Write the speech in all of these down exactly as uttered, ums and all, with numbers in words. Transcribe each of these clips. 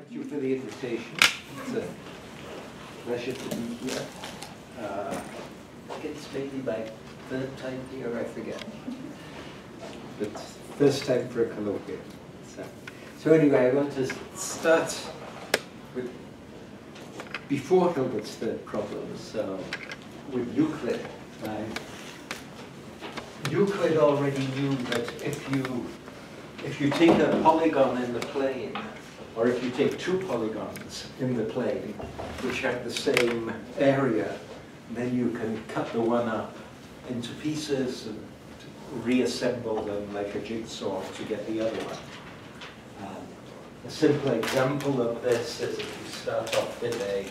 Thank you for the invitation. It's a pleasure to be here. Uh, I think it's maybe my third time here, I forget. But first time for a colloquium. So, so anyway, I want to start with, before Hilbert's third problem, so with Euclid. Right? Euclid already knew that if you, if you take a polygon in the plane, or if you take two polygons in the plane, which have the same area, then you can cut the one up into pieces and reassemble them like a jigsaw to get the other one. Um, a simple example of this is if you start off with a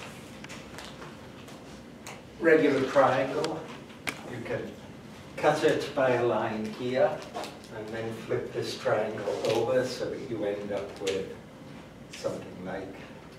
regular triangle, you can cut it by a line here, and then flip this triangle over so that you end up with something like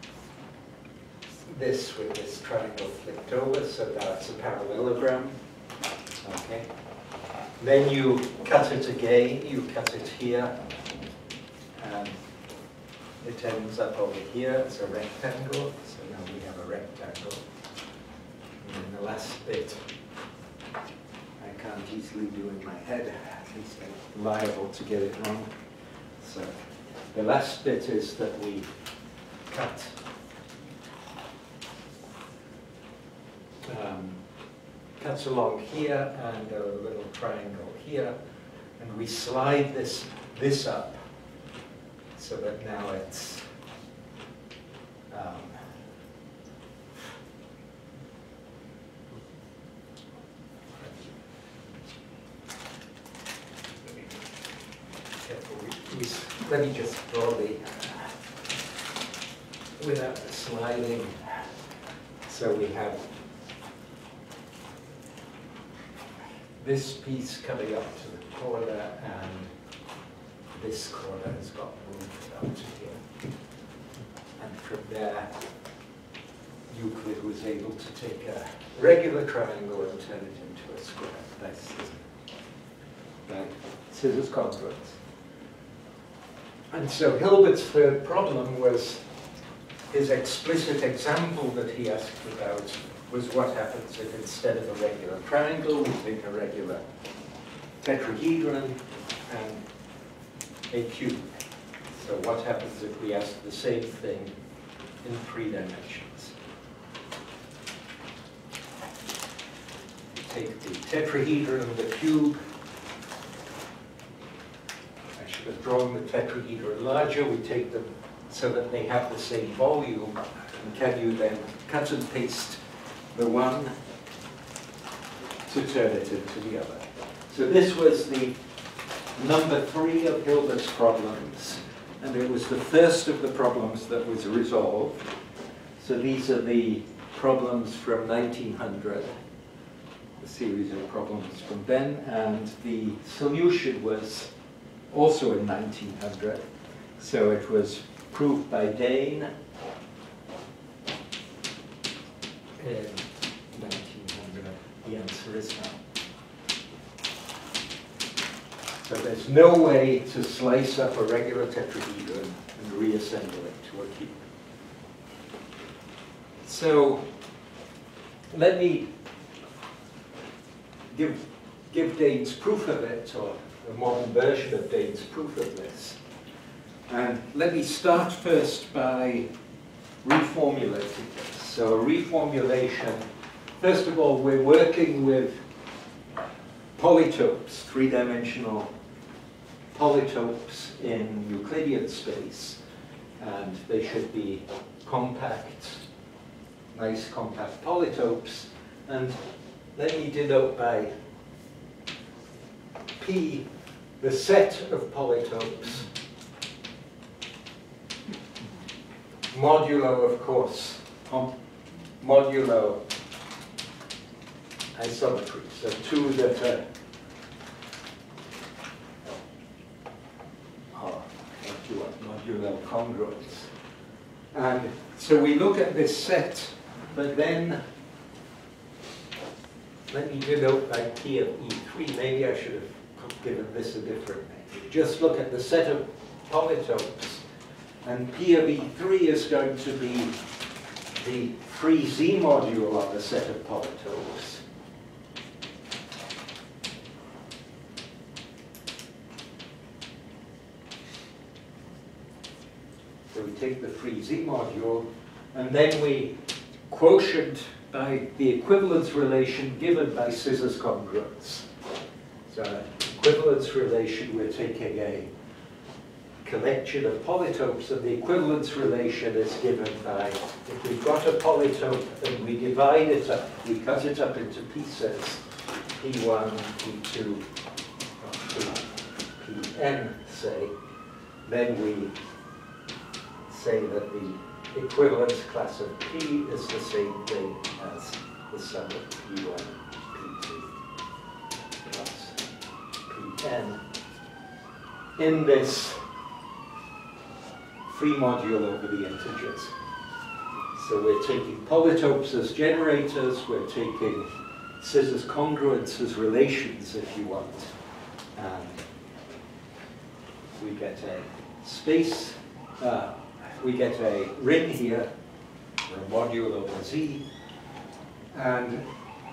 this with this triangle flipped over, so that's a parallelogram. Okay. Then you cut it again, you cut it here, and it ends up over here as a rectangle, so now we have a rectangle. And then the last bit, I can't easily do in my head, at least I'm liable to get it wrong. So the last bit is that we cut um, cuts along here and a little triangle here, and we slide this this up so that now it's um, we, we, let me just draw the without sliding. So we have this piece coming up to the corner, and this corner has got moved up to here. And from there, Euclid was able to take a regular triangle and turn it into a square. That's right. Scissors congruence. And so Hilbert's third problem was his explicit example that he asked about was what happens if instead of a regular triangle we take a regular tetrahedron and a cube. So what happens if we ask the same thing in three dimensions? We take the tetrahedron and the cube. I should have drawn the tetrahedron larger. We take them so that they have the same volume. And can you then cut and paste the one to turn it into the other? So this was the number three of Hilbert's problems, and it was the first of the problems that was resolved. So these are the problems from nineteen hundred, a series of problems from then, and the solution was also in nineteen hundred. So it was proved by Dane in nineteen hundred. The answer is no. So there's no way to slice up a regular tetrahedron and reassemble it to a cube. So let me give, give Dane's proof of it, or a modern version of Dane's proof of this. And let me start first by reformulating this. So a reformulation, first of all, we're working with polytopes, three-dimensional polytopes in Euclidean space, and they should be compact, nice compact polytopes. And let me denote by P the set of polytopes, modulo, of course, modulo isometry. So two that are oh, modulo congruence. And so we look at this set, but then let me denote by P of E three. Maybe I should have given this a different name. Just look at the set of polytopes And P of E three is going to be the free Z module of a set of polytopes. So we take the free Z module, and then we quotient by the equivalence relation given by scissors congruence. So equivalence relation, we're taking a collection of polytopes, and the equivalence relation is given by, if we've got a polytope and we divide it up, we cut it up into pieces, P one, P two, P n, say, then we say that the equivalence class of P is the same thing as the sum of P one, P two, plus P n in this free module over the integers. So we're taking polytopes as generators, we're taking scissors congruence as relations, if you want, and we get a space, uh, we get a ring here, or a module over Z, and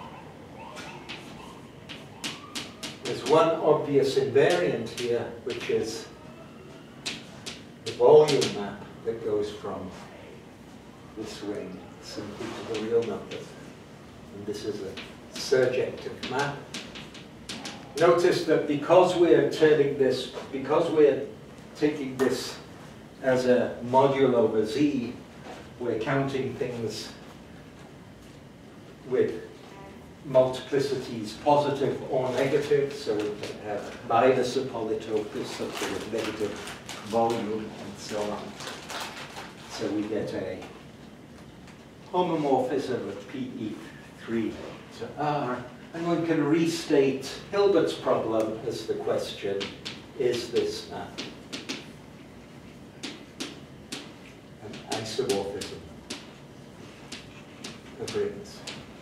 there's one obvious invariant here, which is the volume map that goes from this ring simply to the real numbers. And this is a surjective map. Notice that because we're turning this, because we're taking this as a module over Z, we're counting things with multiplicities positive or negative, so we can have minus a polytope is something with negative volume and so on. So we get a homomorphism of P E three to R, and one can restate Hilbert's problem as the question, is this map an isomorphism of rings?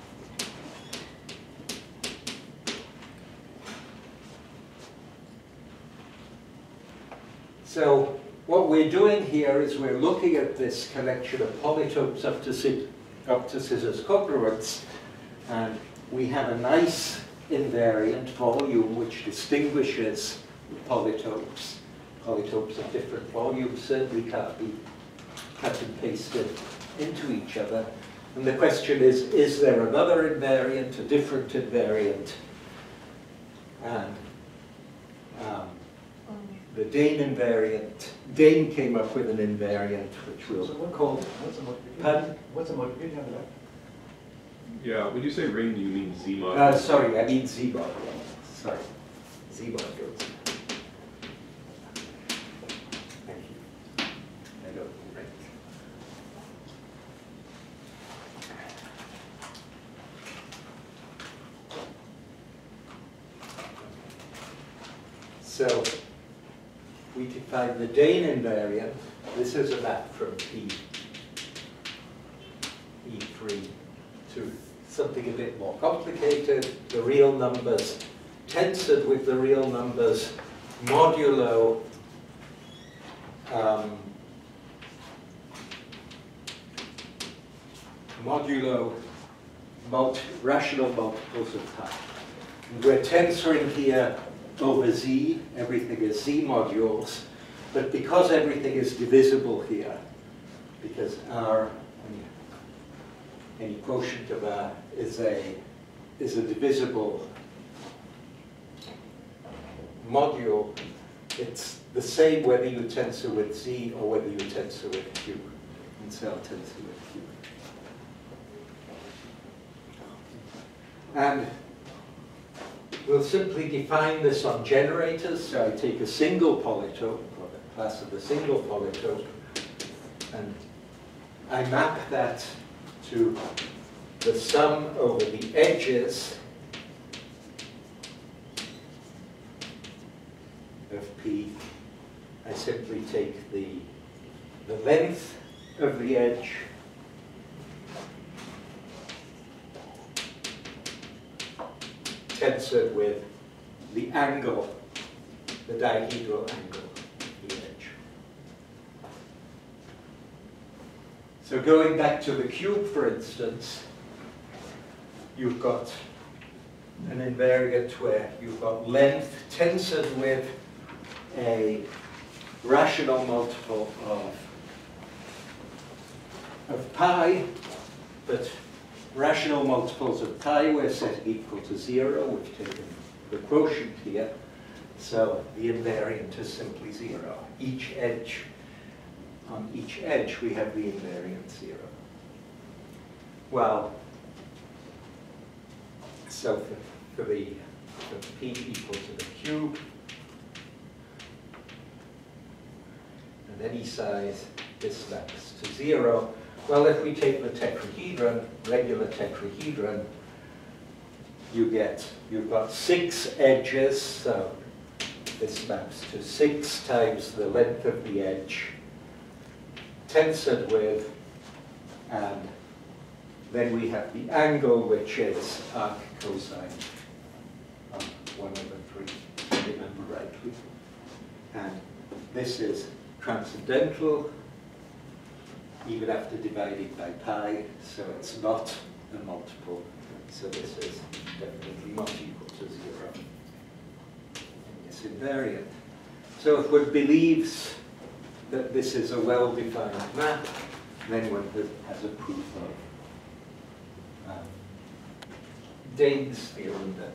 So what we're doing here is we're looking at this collection of polytopes up to, up to scissors congruence, and we have a nice invariant volume which distinguishes polytopes. Polytopes of different volumes certainly can't be cut and pasted into each other. And the question is, is there another invariant, a different invariant? And um, the Dane invariant, Dane came up with an invariant which we'll so what, call. What's the multiplication? Pardon? What's the multiplication of that? Yeah, when you say ring, do you mean Z module? Uh, sorry, I mean Z module. Sorry, Z modules. Thank you. I don't mean rings. So we define the Dane invariant. This is a map from P E three to something a bit more complicated. The real numbers tensored with the real numbers modulo um, modulo multi rational multiples of time. And we're tensoring here over Z, everything is Z modules, but because everything is divisible here, because R, any quotient of R is a, is a divisible module, it's the same whether you tensor with Z or whether you tensor with Q. And so I'll tensor with Q. And we'll simply define this on generators. So I take a single polytope, or the class of a single polytope, and I map that to the sum over the edges of P. I simply take the, the length of the edge tensored with the angle, the dihedral angle of the edge. So going back to the cube, for instance, you've got an invariant where you've got length tensored with a rational multiple of, of pi, but rational multiples of pi we're setting equal to zero. We've taken the quotient here, so the invariant is simply zero. Each edge, on each edge, we have the invariant zero. Well, so for, for the for p equal to the cube, and any size, this maps to zero. Well, if we take the tetrahedron, regular tetrahedron, you get, you've got six edges, so this maps to six times the length of the edge, tensored with, and then we have the angle, which is arc cosine of one over three, if I remember rightly. And this is transcendental, even after dividing by pi, so it's not a multiple. So this is definitely not equal to zero. And it's invariant. So if one believes that this is a well-defined map, then one has a proof of um, Dane's theorem that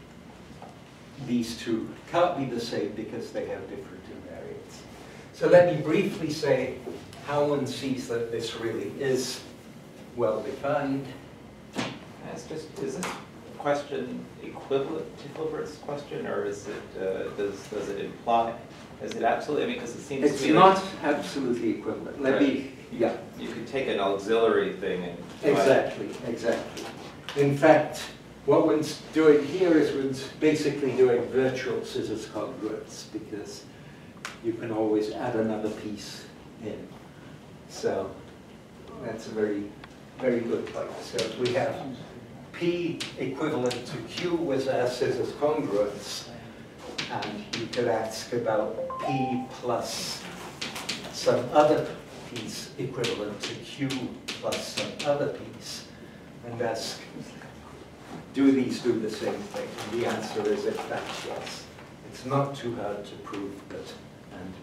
these two can't be the same because they have different invariants. So let me briefly say how one sees that this really is well-defined. It's just, is this question equivalent to Hilbert's question, or is it, uh, does, does it imply, is it absolutely, I mean, because it seems It's to me not like, absolutely equivalent. Let Right. me, yeah. you could take an auxiliary thing and Exactly, exactly. In fact, what one's doing here is one's basically doing virtual scissors congruence, because you can always add another piece in. So that's a very, very good point. So we have P equivalent to Q with our scissors congruence, and you could ask about P plus some other piece equivalent to Q plus some other piece, and ask, do these do the same thing? And the answer is, in fact, yes. It's not too hard to prove, but and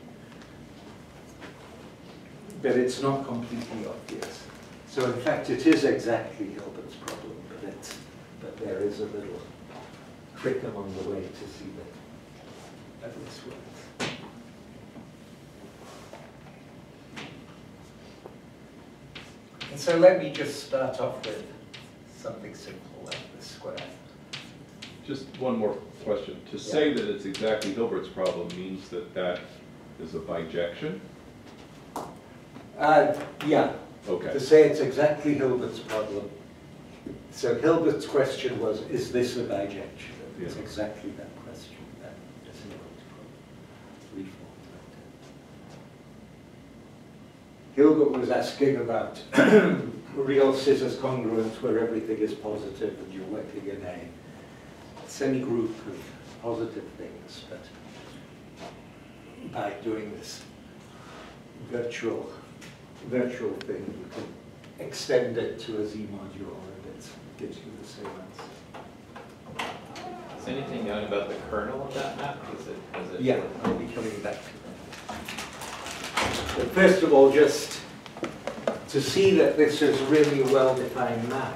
but it's not completely obvious. So in fact, it is exactly Hilbert's problem, but it's but there is a little trick along the way to see that that this works. And so let me just start off with something simple like the square. Just one more question. To Yeah. say that it's exactly Hilbert's problem means that that is a bijection? Uh, yeah, Okay. to say it's exactly Hilbert's problem. So Hilbert's question was, is this a bijection? It's Yeah. exactly that question. That is Hilbert's problem. Reformed. Hilbert was asking about real scissors congruence where everything is positive and you're working in a semi-group of positive things, but by doing this virtual virtual thing, you can extend it to a Z module and it gives you the same answer. Is anything known about the kernel of that map? Is it, is it Yeah, I'll be coming back to that. But first of all, just to see that this is really a well-defined map,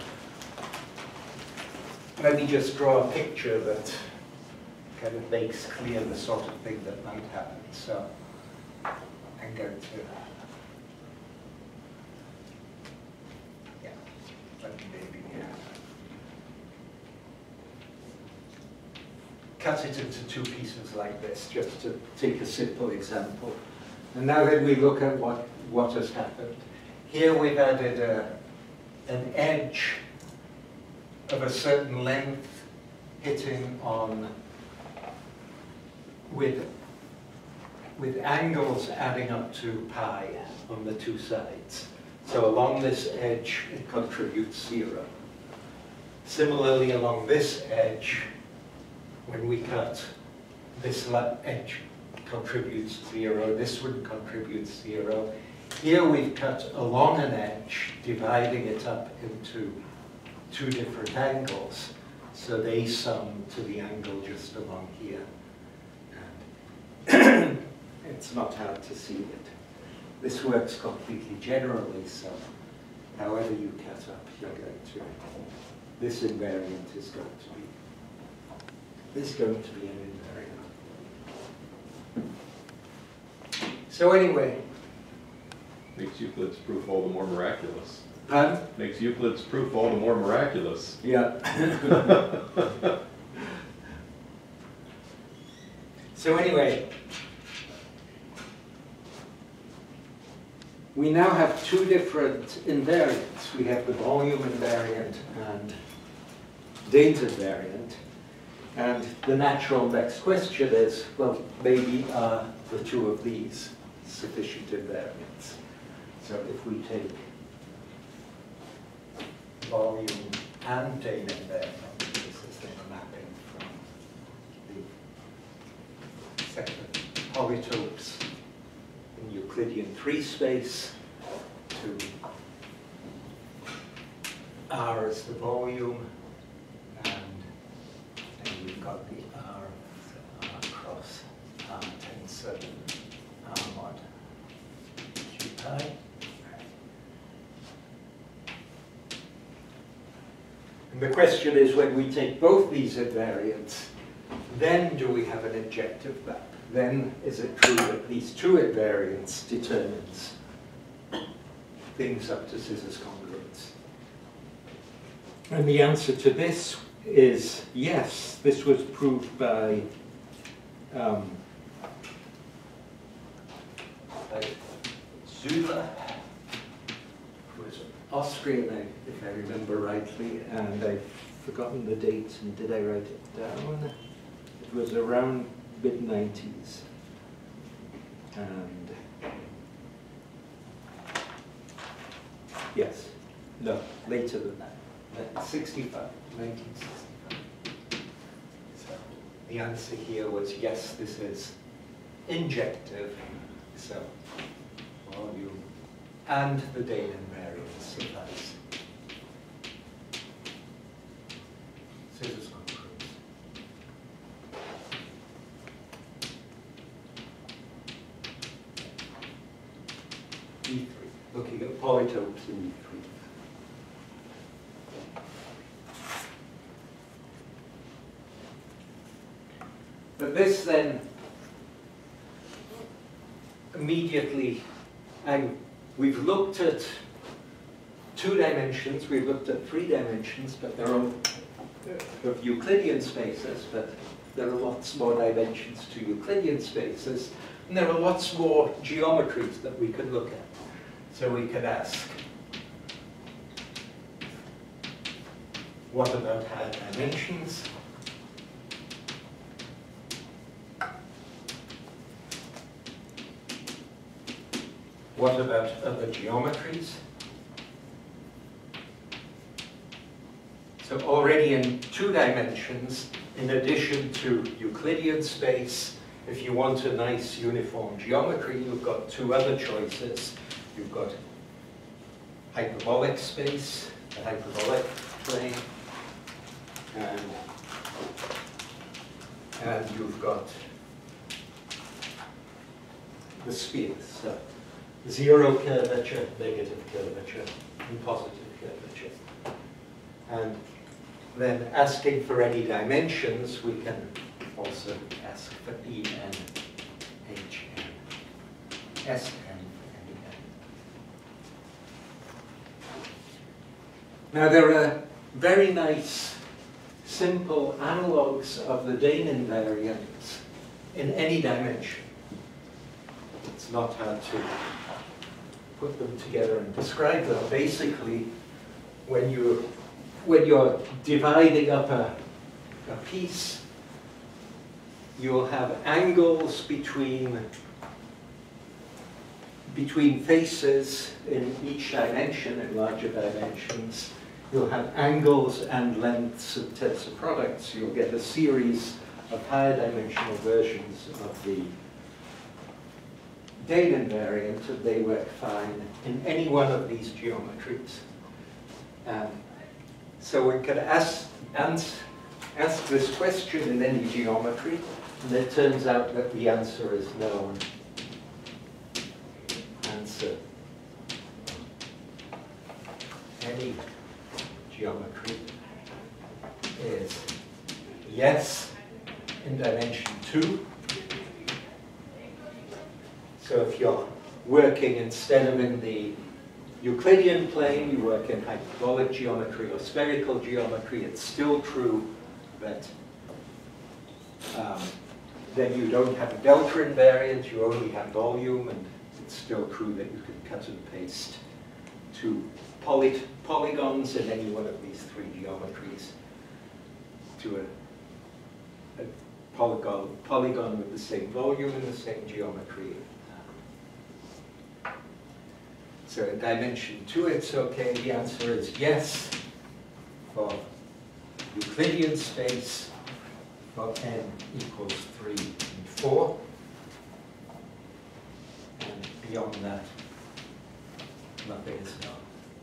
let me just draw a picture that kind of makes clear the sort of thing that might happen. So I'm going to, yeah, let me maybe yeah. cut it into two pieces like this, just to take a simple example. And now that we look at what, what has happened, here we've added a, an edge of a certain length hitting on with, with angles adding up to pi on the two sides. So along this edge, it contributes zero. Similarly, along this edge, when we cut, this edge contributes zero, this one contributes zero. Here we've cut along an edge, dividing it up into two different angles. So they sum to the angle just along here. And it's not hard to see it. This works completely generally, so however you cut up, you're going to, this invariant is going to be, this is going to be an invariant. So anyway. Makes Euclid's proof all the more miraculous. Pardon? Makes Euclid's proof all the more miraculous. Yeah. So anyway, we now have two different invariants. We have the volume invariant and data invariant. And the natural next question is, well, maybe are the two of these sufficient invariants? So if we take volume and data invariant, this is then a mapping from the second polytopes in Euclidean three space to R as the volume, and then we've got the R, so R cross R tensor R mod Q pi. And the question is, when we take both these invariants, then do we have an injective map? Then is it true that these two invariants determines things up to scissors congruence? And the answer to this is yes. This was proved by, um, by Züller, who was Austrian, if I remember rightly, and I've forgotten the date, and did I write it down? It was around mid nineties. And yes, no, later than that, sixty-five, nineteen sixty-five. So the answer here was yes, this is injective, so volume and the data invariance suffice. Scissors congruence. E three, looking at polytopes in E three. But this then immediately, and we've looked at two dimensions, we've looked at three dimensions, but there are of Euclidean spaces, but there are lots more dimensions to Euclidean spaces, and there are lots more geometries that we could look at. So we could ask, what about higher dimensions? What about other geometries? So already in two dimensions, in addition to Euclidean space, if you want a nice uniform geometry, you've got two other choices. You've got hyperbolic space, the hyperbolic plane, and, and you've got the spheres. So zero curvature, negative curvature, and positive curvature. And then asking for any dimensions, we can also ask for E n, H n, S n, and n. Now there are very nice, simple analogues of the Dane invariants in any dimension. It's not hard to put them together and describe them. Basically, when you when you're dividing up a, a piece, you'll have angles between between faces in each dimension, in larger dimensions. You'll have angles and lengths of tensor products. You'll get a series of higher dimensional versions of the Dane invariant, and they work fine in any one of these geometries. Um, so we could ask, ask, ask this question in any geometry, and it turns out that the answer is known. Answer any geometry is yes in dimension two. So if you're working instead of in the Euclidean plane, you work in hyperbolic geometry or spherical geometry, it's still true that um, then you don't have a delta invariant, you only have volume, and it's still true that you can cut and paste two poly polygons in any one of these three geometries to a, a polygon, polygon with the same volume and the same geometry. So in dimension two, it's okay. The answer is yes for Euclidean space for n equals three and four. And beyond that, nothing is known.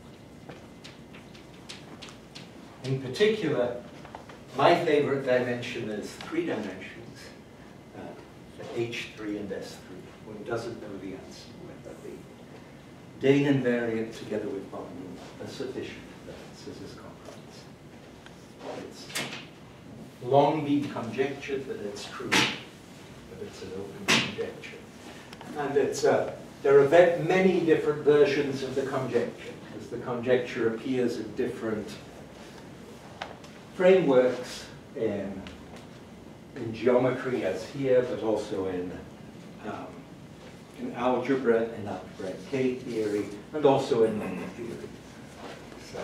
In particular, my favorite dimension is three dimensions, uh, for H three and S three. One doesn't know the answer whether the Dane invariant together with volume are sufficient that this is congruence. It's long been conjectured that it's true, but it's an open conjecture. And it's, uh, there are ve many different versions of the conjecture, because the conjecture appears in different frameworks in, in geometry as here, but also in um, in algebra, in algebraic K theory, and also in number theory. So,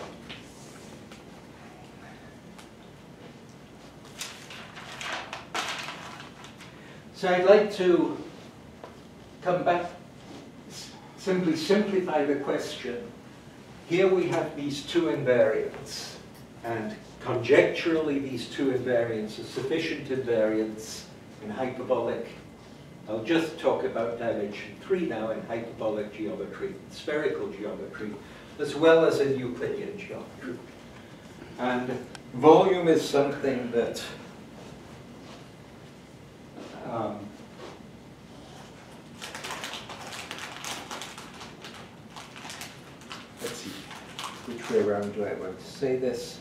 so I'd like to come back, simply simplify the question. Here we have these two invariants, and conjecturally these two invariants are sufficient invariants in hyperbolic. I'll just talk about dimension three now in hyperbolic geometry, spherical geometry, as well as in Euclidean geometry. And volume is something that um, let's see, which way around do I want to say this?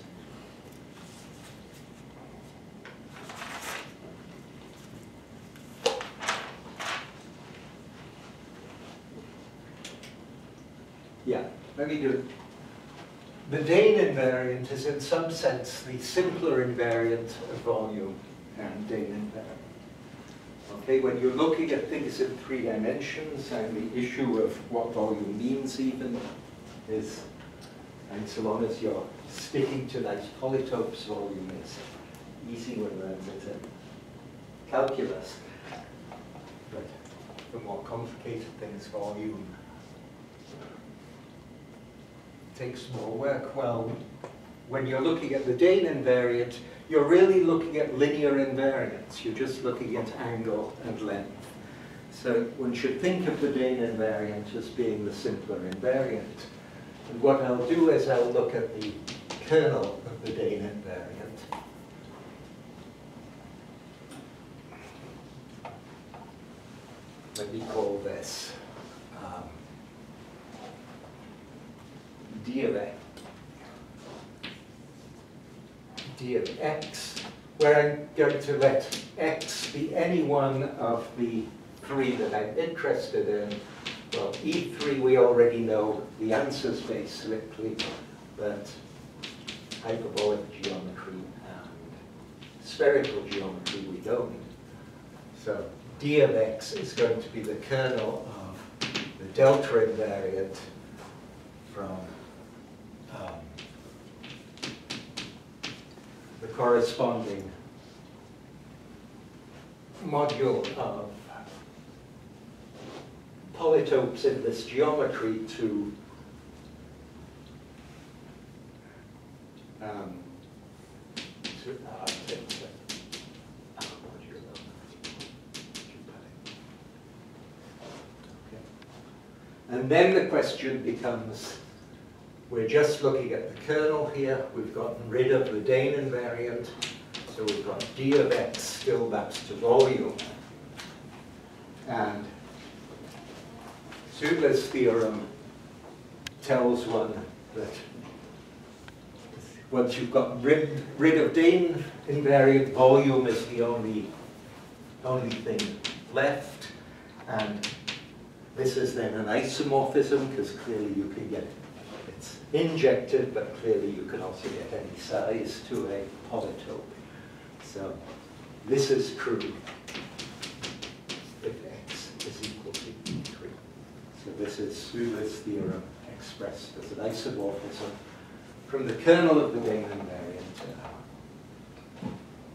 Yeah, let me do it. The Dane invariant is in some sense the simpler invariant of volume and Dane invariant. Okay, when you're looking at things in three dimensions, and the issue of what volume means even is, and so long as you're sticking to nice polytopes, volume is easy when learned it in calculus. But for more complicated things, volume takes more work. Well, when you're looking at the Dane invariant, you're really looking at linear invariance. You're just looking at angle and length. So one should think of the Dane invariant as being the simpler invariant. And what I'll do is I'll look at the kernel of the Dane invariant. Let me call this um, d of x, d of x, where I'm going to let x be any one of the three that I'm interested in. Well, E three we already know the answers basically, but hyperbolic geometry and spherical geometry we don't. So d of x is going to be the kernel of the delta invariant from um, the corresponding module of polytopes in this geometry to um, to uh, take the uh, module of okay. And then the question becomes, we're just looking at the kernel here. We've gotten rid of the Dane invariant. So we've got d of x still maps to volume. And Zübler's theorem tells one that once you've got rid, rid of Dane invariant, volume is the only, only thing left. And this is then an isomorphism, because clearly you can get, it's injected, but clearly you can also get any size to a polytope. So this is true if x is equal to E three. So this is Zübler's theorem expressed as an isomorphism from the kernel of the Dane invariant to R.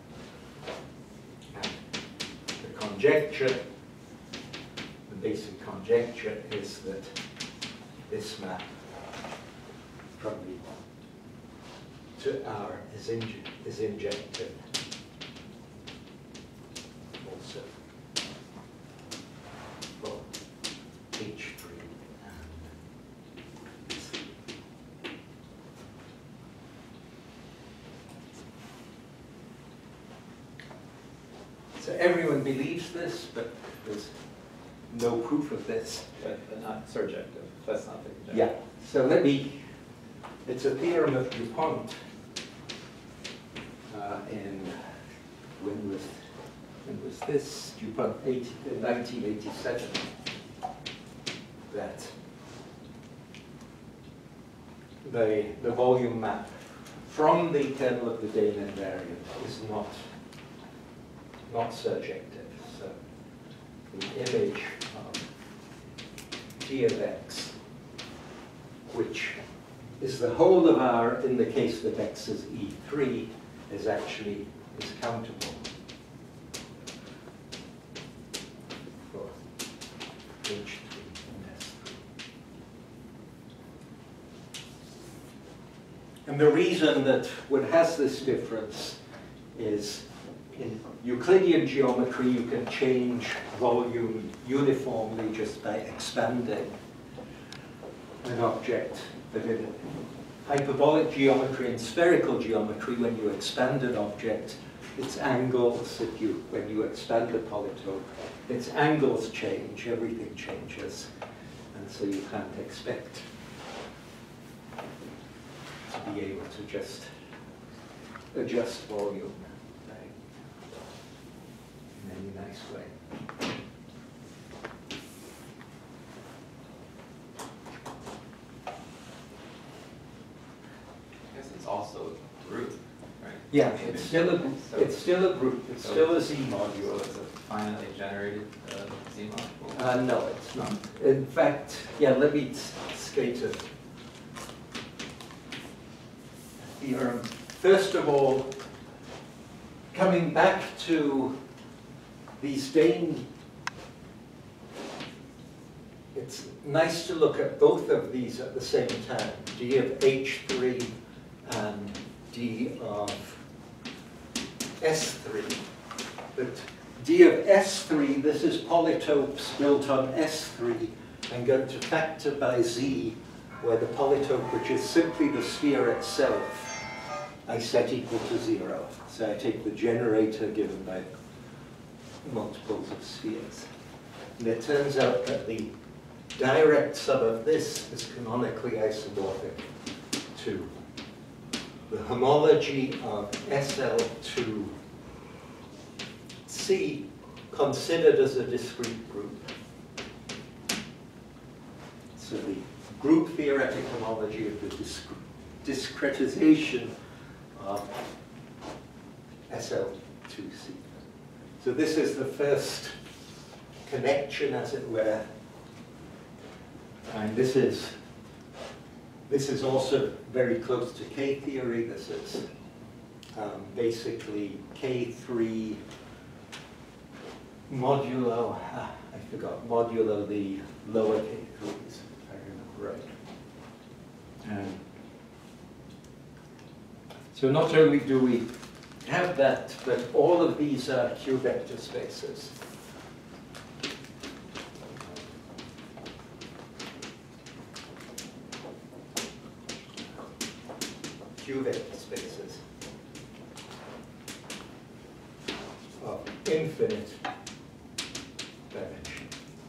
And the conjecture, the basic conjecture is that this map from the to R is, inj is injected also for H three and C. So everyone believes this, but there's no proof of this. But, but not surjective. That's not the conjecture. Yeah. So let me, it's a theorem of DuPont uh, in, when was, when was this? DuPont nineteen eighty-seven. That the, the volume map from the kernel of the Dane invariant is not, not surjective. So the image of d of x, which is the whole of R in the case that x is E three, is actually is countable for H three and S three. And the reason that one has this difference is in Euclidean geometry you can change volume uniformly just by expanding an object. But in hyperbolic geometry and spherical geometry, when you expand an object, its angles, if you, when you expand a polytope, its angles change, everything changes. And so you can't expect to be able to just adjust volume in any nice way. Also a group, right? Yeah, it's still a so, it's still a group. It's so still a Z So module. it's a finally generated uh, Z module. Uh, no, it's not. In fact, yeah. Let me skate a theorem. First of all, coming back to these Dane, it's nice to look at both of these at the same time. D of H three and D of S three. But D of S three, this is polytopes built on S three. I'm going to factor by Z, where the polytope, which is simply the sphere itself, I set equal to zero. So I take the generator given by multiples of spheres. And it turns out that the direct sum of this is canonically isomorphic to the homology of S L to C considered as a discrete group. So the group theoretic homology of the disc discretization of S L to C. So this is the first connection, as it were. And this is This is also very close to K theory. This is um, basically K three modulo, ah, I forgot, modulo the lower K threes, if I remember right. Um, so not only do we have that, but all of these are Q vector spaces. Q vector spaces of infinite dimension.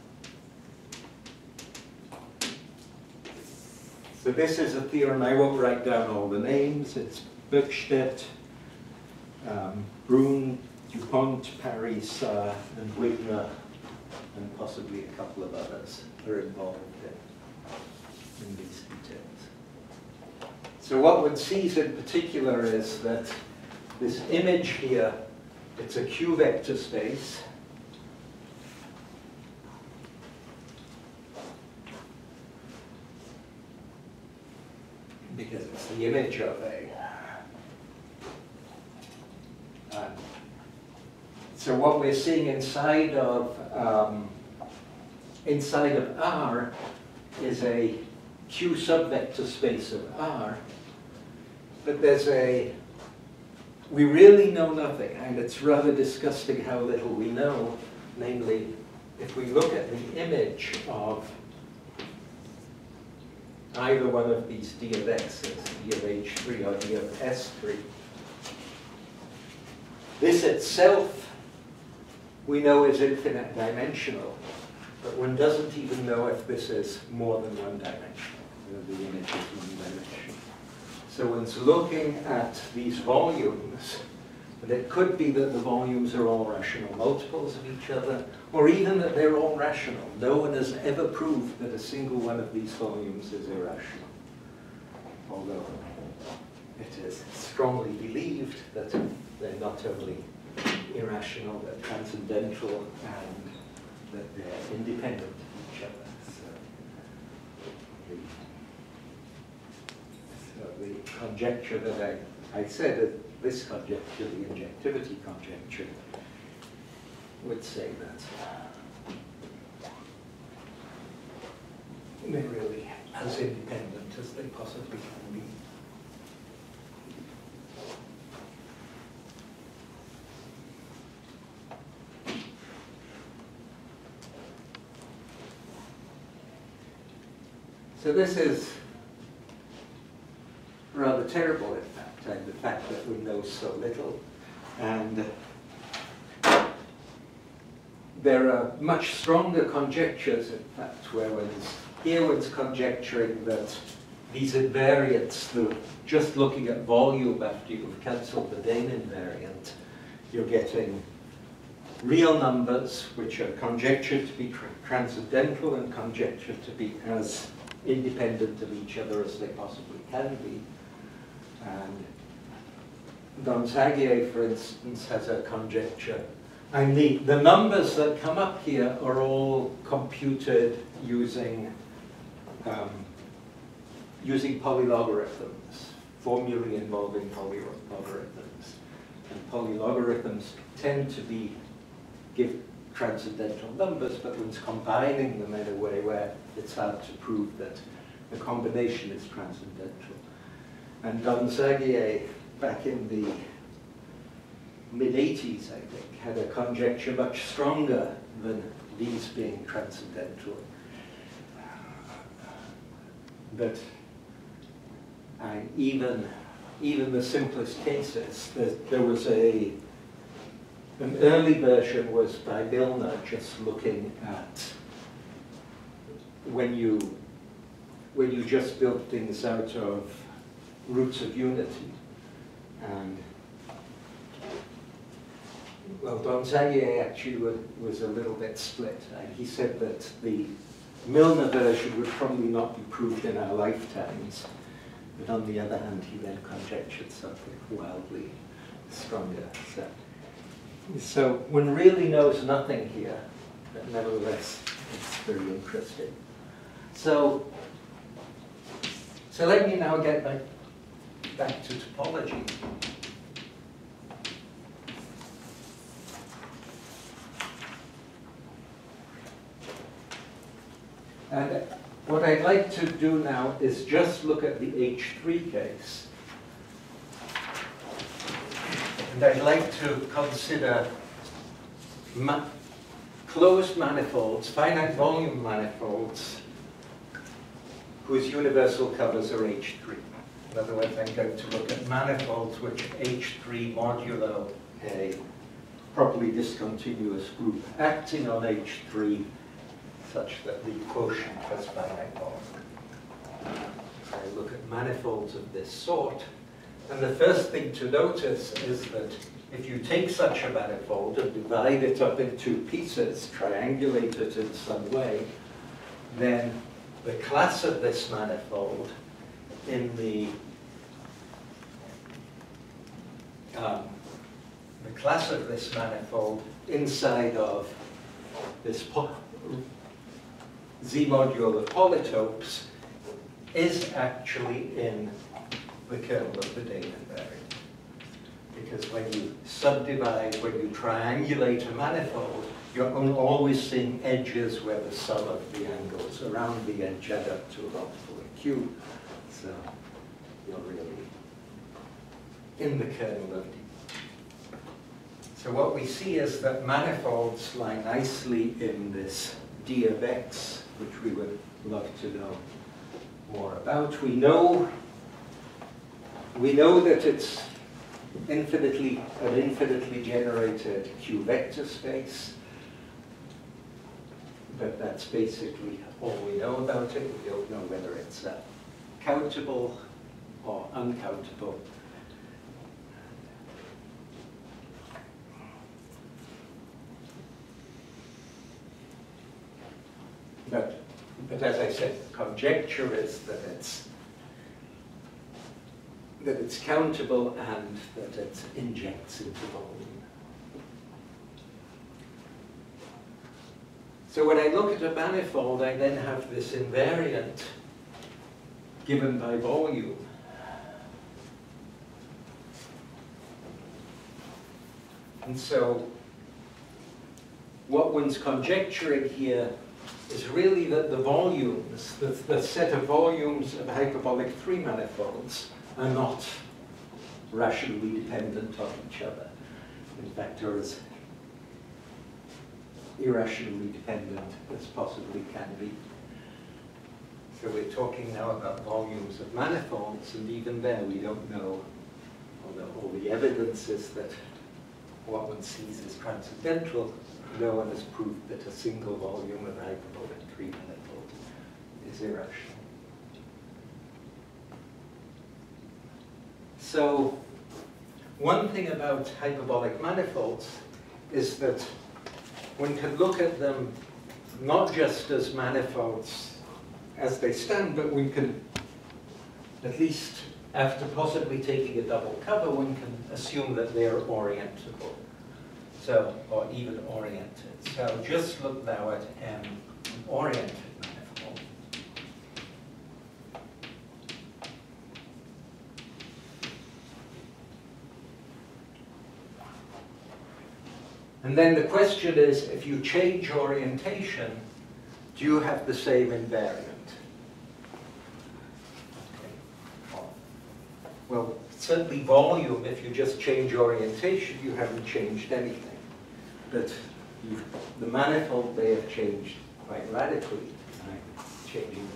So this is a theorem. I won't write down all the names. It's Birkstedt, um, Brun, DuPont, Paris, uh, and Wigner, and possibly a couple of others are involved in, in these details. So what one sees in particular is that this image here, it's a Q vector space. Because it's the image of a. Um, so what we're seeing inside of um, inside of R is a Q subvector space of R, but there's a. We really know nothing, and it's rather disgusting how little we know. Namely, if we look at the image of either one of these D of X's, D of H three or D of S three. This itself, we know is infinite dimensional, but one doesn't even know if this is more than one dimensional, whether the image is one dimensional. So one's looking at these volumes, and it could be that the volumes are all rational multiples of each other, or even that they're all rational. No one has ever proved that a single one of these volumes is irrational, although it is strongly believed that they're not only irrational, they're transcendental, and that they're independent of each other. So the, so the conjecture that I, I said, that this conjecture, the injectivity conjecture, would say that they're really as independent as they possibly can be. So this is rather terrible, in fact, and the fact that we know so little. And there are much stronger conjectures, in fact, where one's, here one's conjecturing that these invariants, the, just looking at volume after you've cancelled the Dane invariant, you're getting real numbers which are conjectured to be tra transcendental and conjectured to be as independent of each other as they possibly can be. And Gonzague, for instance, has a conjecture. And the, the numbers that come up here are all computed using, um, using polylogarithms, formulae involving polylogarithms. And polylogarithms tend to be, give transcendental numbers, but one's combining them in a way where it's hard to prove that the combination is transcendental. And Gonzague, back in the mid eighties, I think, had a conjecture much stronger than these being transcendental. But and even, even the simplest cases, there, there was a, an early version was by Milner, just looking at when you, when you just built things out of roots of unity. And well, Gonzague actually was, was a little bit split. And he said that the Milner version would probably not be proved in our lifetimes. But on the other hand, he then conjectured something wildly stronger. So, so one really knows nothing here, but nevertheless, it's very interesting. So, so let me now get back, back to topology. And what I'd like to do now is just look at the H three case. And I'd like to consider ma closed manifolds, finite volume manifolds, whose universal covers are H three. In other words, I'm going to look at manifolds which H three modulo a properly discontinuous group acting on H three such that the quotient has finite volume. So I look at manifolds of this sort. And the first thing to notice is that if you take such a manifold and divide it up into pieces, triangulate it in some way, then the class of this manifold in the um, the class of this manifold inside of this Z module of polytopes is actually in the kernel of the data invariant. Because when you subdivide, when you triangulate a manifold, you're always seeing edges where the sum of the angles around the edge add up to a multiple Q. So you're really in the kernel of D. So what we see is that manifolds lie nicely in this D of X, which we would love to know more about. We know, we know that it's infinitely, an infinitely generated Q vector space, but that's basically all we know about it. We don't know whether it's uh, countable or uncountable. But, but as I said, the conjecture is that it's that it's countable and that it injects into volume. So when I look at a manifold, I then have this invariant given by volume. And so what one's conjecturing here is really that the volumes, the, the set of volumes of hyperbolic three manifolds are not rationally dependent on each other. In fact, are as irrationally dependent as possibly can be. So we're talking now about volumes of manifolds, and even there we don't know, although all the evidence is that what one sees is transcendental, no one has proved that a single volume of hyperbolic three manifold is irrational. So one thing about hyperbolic manifolds is that one can look at them not just as manifolds as they stand, but we can, at least after possibly taking a double cover, one can assume that they are orientable. So, or even oriented. So just look now at M, an oriented manifold. And then the question is, if you change orientation, do you have the same invariant? Okay. Well, certainly volume, if you just change orientation, you haven't changed anything. But you, the manifold may have changed quite radically by changing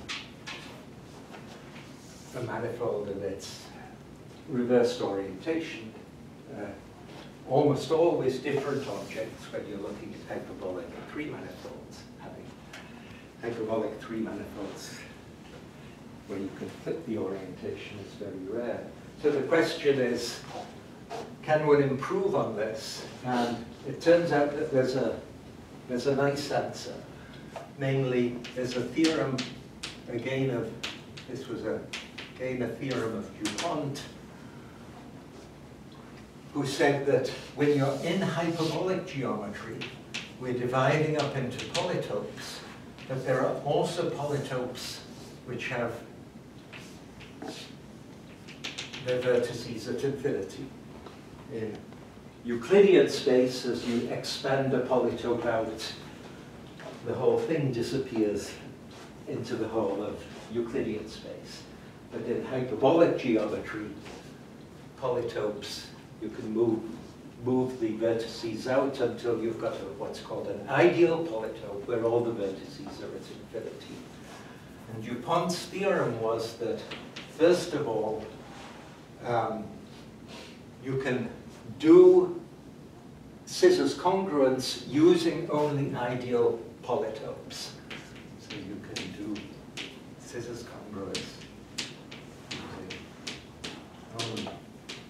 the manifold and its reversed orientation. Uh, almost always different objects when you're looking at hyperbolic three manifolds. Having hyperbolic three manifolds where you can flip the orientation is very rare. So the question is, can one improve on this? And it turns out that there's a, there's a nice answer. Namely, there's a theorem, again of, this was a, again a theorem of Dupont, who said that when you're in hyperbolic geometry, we're dividing up into polytopes, but there are also polytopes which have their vertices at infinity. In Euclidean space, as you expand a polytope out, the whole thing disappears into the whole of Euclidean space. But in hyperbolic geometry, polytopes, you can move, move the vertices out until you've got a, what's called an ideal polytope, where all the vertices are at infinity. And Dupont's theorem was that, first of all, um, you can do scissors congruence using only ideal polytopes. So you can do scissors congruence using only ideal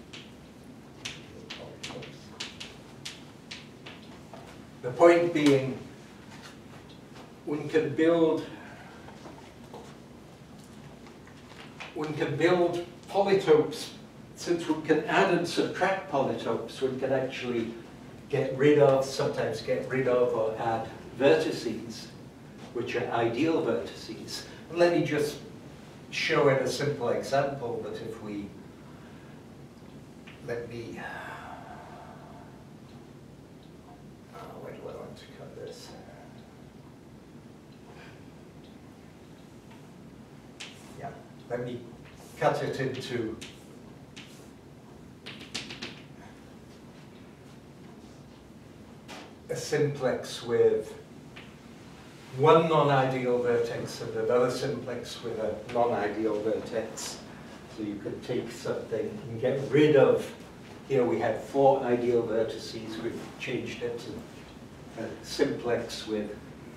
polytopes. The point being, one can build one can build polytopes. Since we can add and subtract polytopes, one can actually get rid of, sometimes get rid of or add vertices, which are ideal vertices. And let me just show in a simple example that if we, let me, oh, where do I want to cut this? Yeah, let me cut it into a simplex with one non-ideal vertex and another simplex with a non-ideal vertex. So you could take something and get rid of, here we had four ideal vertices, we've changed it to a simplex with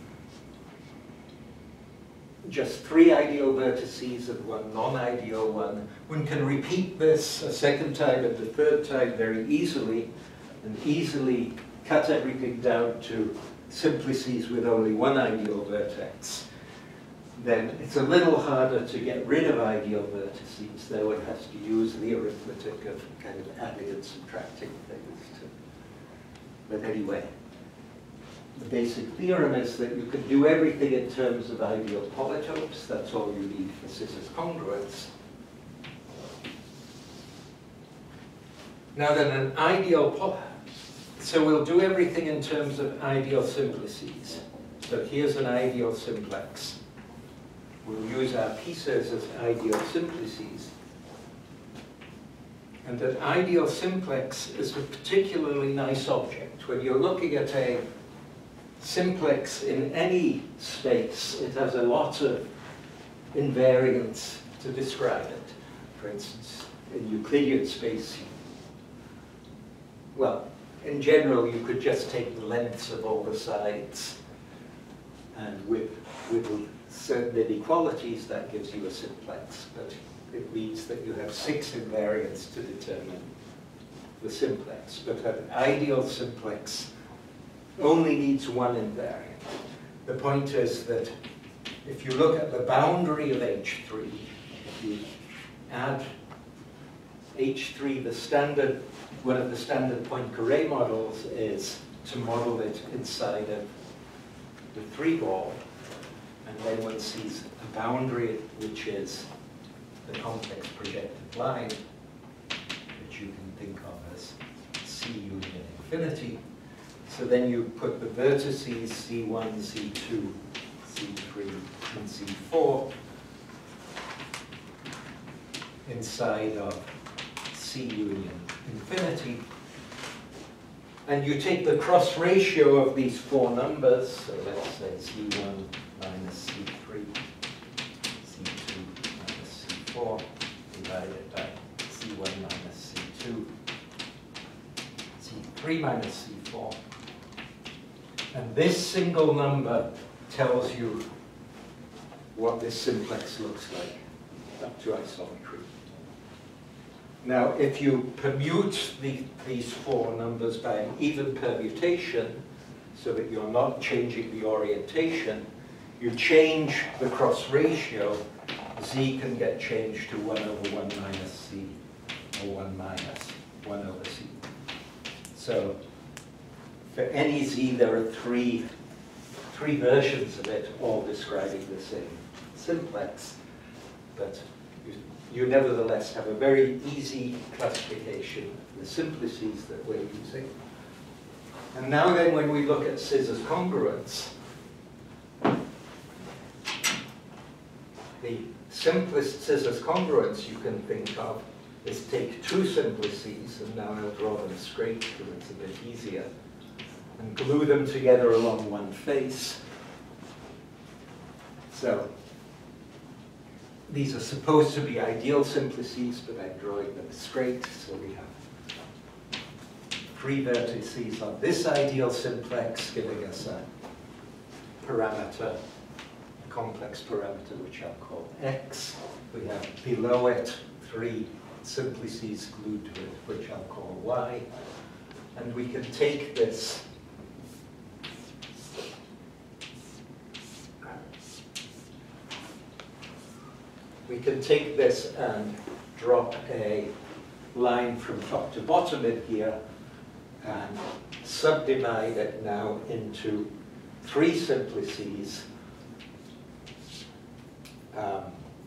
just three ideal vertices and one non-ideal one. One can repeat this a second time and a third time very easily, and easily cut everything down to simplices with only one ideal vertex. Then it's a little harder to get rid of ideal vertices, though one has to use the arithmetic of kind of adding and subtracting things too. But anyway, the basic theorem is that you can do everything in terms of ideal polytopes. That's all you need for scissors congruence. Now then, an ideal poly so we'll do everything in terms of ideal simplices. So here's an ideal simplex. We'll use our pieces as ideal simplices. And an ideal simplex is a particularly nice object. When you're looking at a simplex in any space, it has a lot of invariants to describe it. For instance, in Euclidean space, well, in general, you could just take the lengths of all the sides, and with, with certain inequalities, that gives you a simplex. But it means that you have six invariants to determine the simplex. But an ideal simplex only needs one invariant. The point is that if you look at the boundary of H three, if you add H three, the standard, one of the standard Poincare models is to model it inside of the three ball, and then one sees a boundary which is the complex projected line, which you can think of as C union infinity. So then you put the vertices C one, C two, C three, and C four inside of C union infinity, and you take the cross ratio of these four numbers, so let's say C one minus C three, C two minus C four, divided by C one minus C two, C three minus C four. And this single number tells you what this simplex looks like up to isometry. Now, if you permute the, these four numbers by an even permutation, so that you're not changing the orientation, you change the cross ratio, z can get changed to one over one minus c, or one minus one over c. So for any z, there are three, three versions of it, all describing the same simplex. But you, you nevertheless have a very easy classification of the simplices that we're using. And now then, when we look at scissors congruence, the simplest scissors congruence you can think of is take two simplices, and now I'll draw them straight because it's a bit easier, and glue them together along one face. So these are supposed to be ideal simplices, but I'm drawing them straight, so we have three vertices on this ideal simplex, giving us a parameter, a complex parameter, which I'll call x. We have below it three simplices glued to it, which I'll call y. And we can take this we can take this and drop a line from top to bottom in here and subdivide it now into three simplices. Um,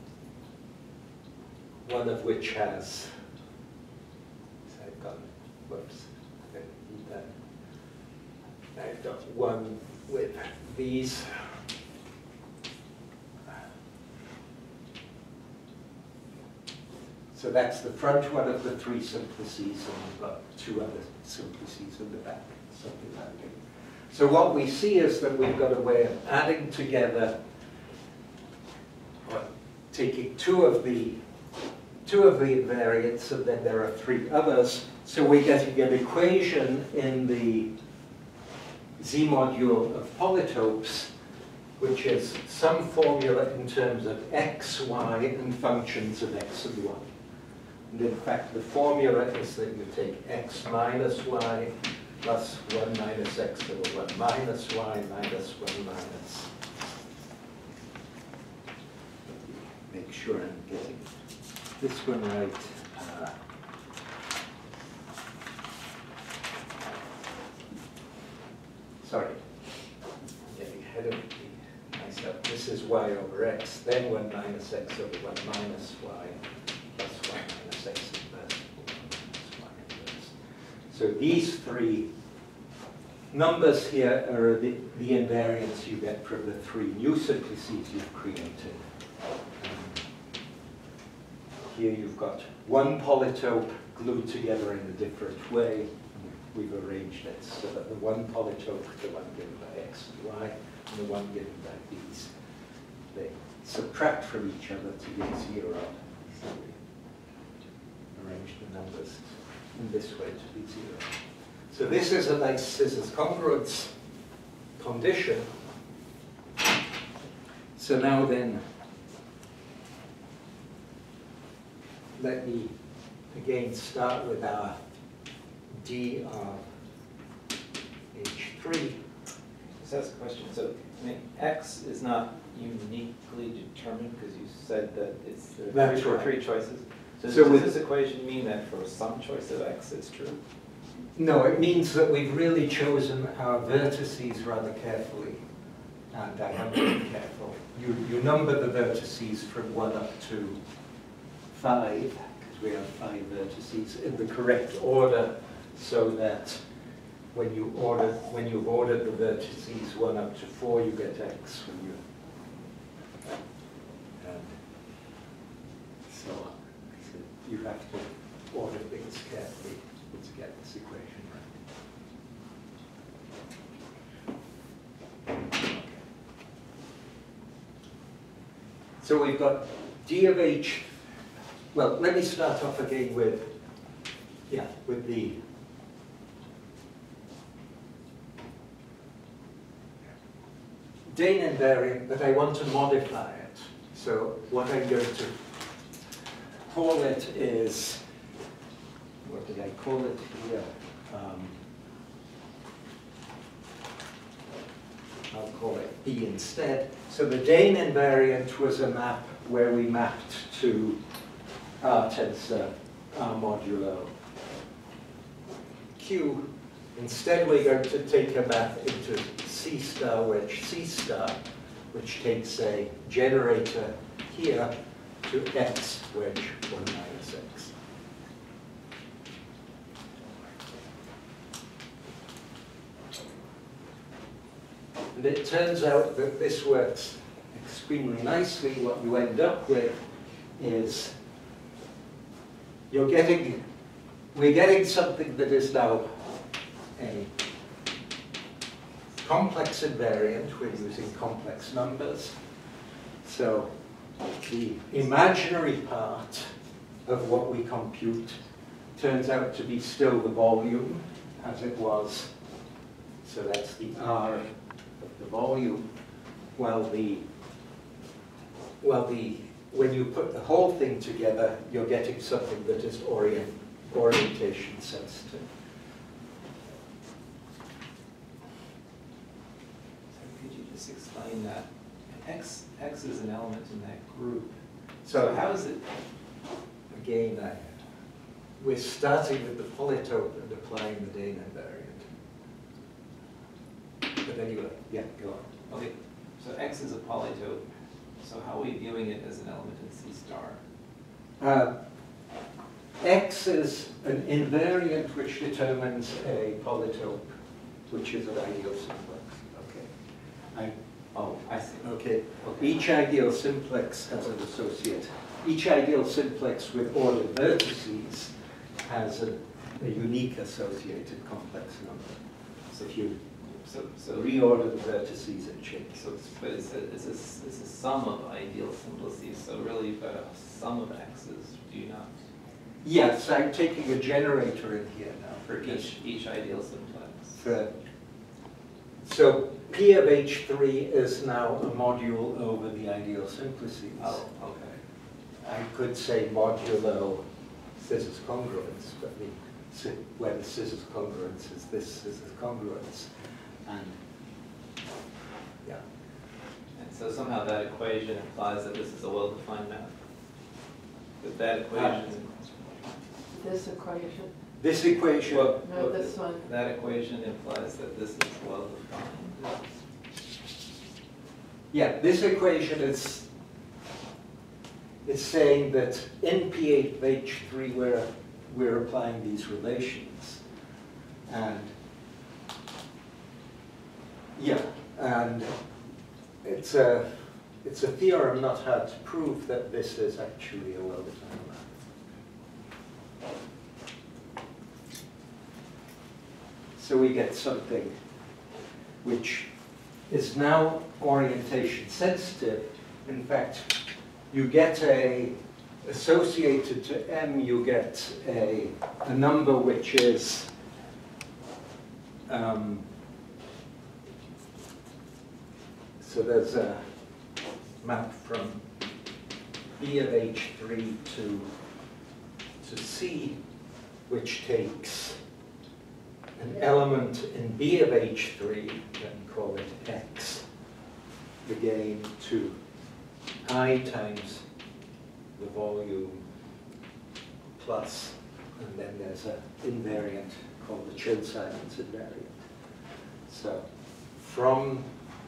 one of which has, I've got, whoops, I need that. I've got one with these. So that's the front one of the three simplices, and we've got two other simplices in the back, something like that. So what we see is that we've got a way of adding together, or taking two of the two of the invariants, and then there are three others. So we're getting an equation in the Z module of polytopes, which is some formula in terms of x, y, and functions of x and y. And in fact, the formula is that you take x minus y plus one minus x over one minus y minus one minus. Make sure I'm getting this one right. Uh, sorry, I'm getting ahead of myself. This is y over x, then one minus x over one minus y plus one minus x inverse over one minus y inverse. So these three numbers here are the, the invariants you get from the three new simplices you've created. Here you've got one polytope glued together in a different way. We've arranged it so that the one polytope, the one given by x and y, and the one given by these, they subtract from each other to get zero. So we arrange the numbers in this way to be zero. So this is a nice this is congruence condition. So now then, let me again start with our D of H three. Just ask a question. So, I mean, x is not uniquely determined because you said that it's there That's three, right. three choices. So, So does with- this equation mean that for some choice of x it's true? No, it means that we've really chosen our vertices rather carefully, and I have been careful. You, you number the vertices from one up to five, because we have five vertices, in the correct order, so that when you order, when you've ordered the vertices one up to four, you get x. When you and so on. So you have to order things carefully to get this equation right. Okay. So we've got d of h. Well, let me start off again with, yeah, with the Dane invariant, but I want to modify it. So what I'm going to call it is, what did I call it here? Um, I'll call it B instead. So the Dane invariant was a map where we mapped to R tensor, R modulo Q. Instead, we're going to take a map into C star wedge C star, which takes a generator here to X wedge one minus X. And it turns out that this works extremely nicely. What you end up with is you're getting, we're getting something that is now a complex invariant. We're using complex numbers. So the imaginary part of what we compute turns out to be still the volume as it was. So that's the R of the volume. While the, well, the, when you put the whole thing together, you're getting something that is orient, orientation sensitive. So could you just explain that? X, X is an element in that group. So, So how is it? Again, I, we're starting with the polytope and applying the Dana invariant. But anyway, yeah, go on. Okay, so X is a polytope. So how are we viewing it as an element in C star? Uh, X is an invariant which determines a polytope, which is an ideal simplex. Okay. I, Oh, I see. okay. Each ideal simplex has an associate. Each ideal simplex with ordered vertices has a, a unique associated complex number. So if you So, so reorder the vertices, it changes. So, it's, but it's a, it's a, it's a sum of ideal simplices, so really you've got a sum of x's, do you not? Yes, I'm taking a generator in here now. For each, each ideal simplex. For, so P of H three is now a module over the ideal simplices. Oh, okay. I could say modulo scissors congruence, but the, where the scissors congruence is this scissors congruence. And yeah. And so somehow that equation implies that this is a well-defined map. That that equation. This equation. This equation. Well, No, well, this one. That equation implies that this is well-defined. Yeah, this equation is it's saying that in P of H three we're we're applying these relations. And yeah, and it's a it's a theorem not hard to prove that this is actually a well-defined map. So we get something which is now orientation sensitive. In fact, you get a associated to M, you get a a number which is um, so there's a map from B of H three to, to C, which takes an element in B of H three, then call it X, again to I times the volume plus, and then there's an invariant called the Childe-Simons invariant. So from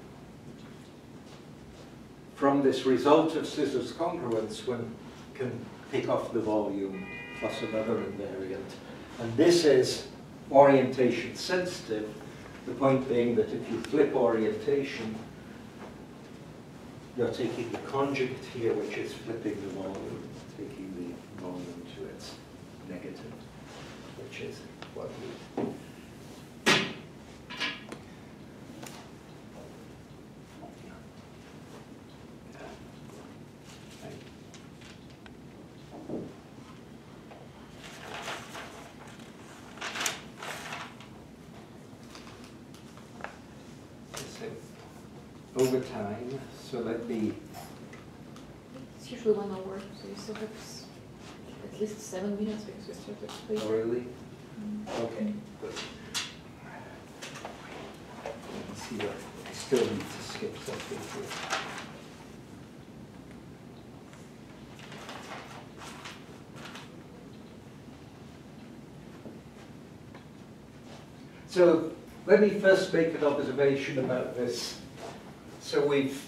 From this result of scissors congruence, one can pick off the volume plus another invariant. And this is orientation sensitive, the point being that if you flip orientation, you're taking the conjugate here, which is flipping the volume, taking the volume to its negative, which is what we over time, so let me. It's usually one hour, so you still have s- at least seven minutes because we started Oh, later. really? Mm. Okay, good. Let's see what, I still need to skip something here. So let me first make an observation about this. So we've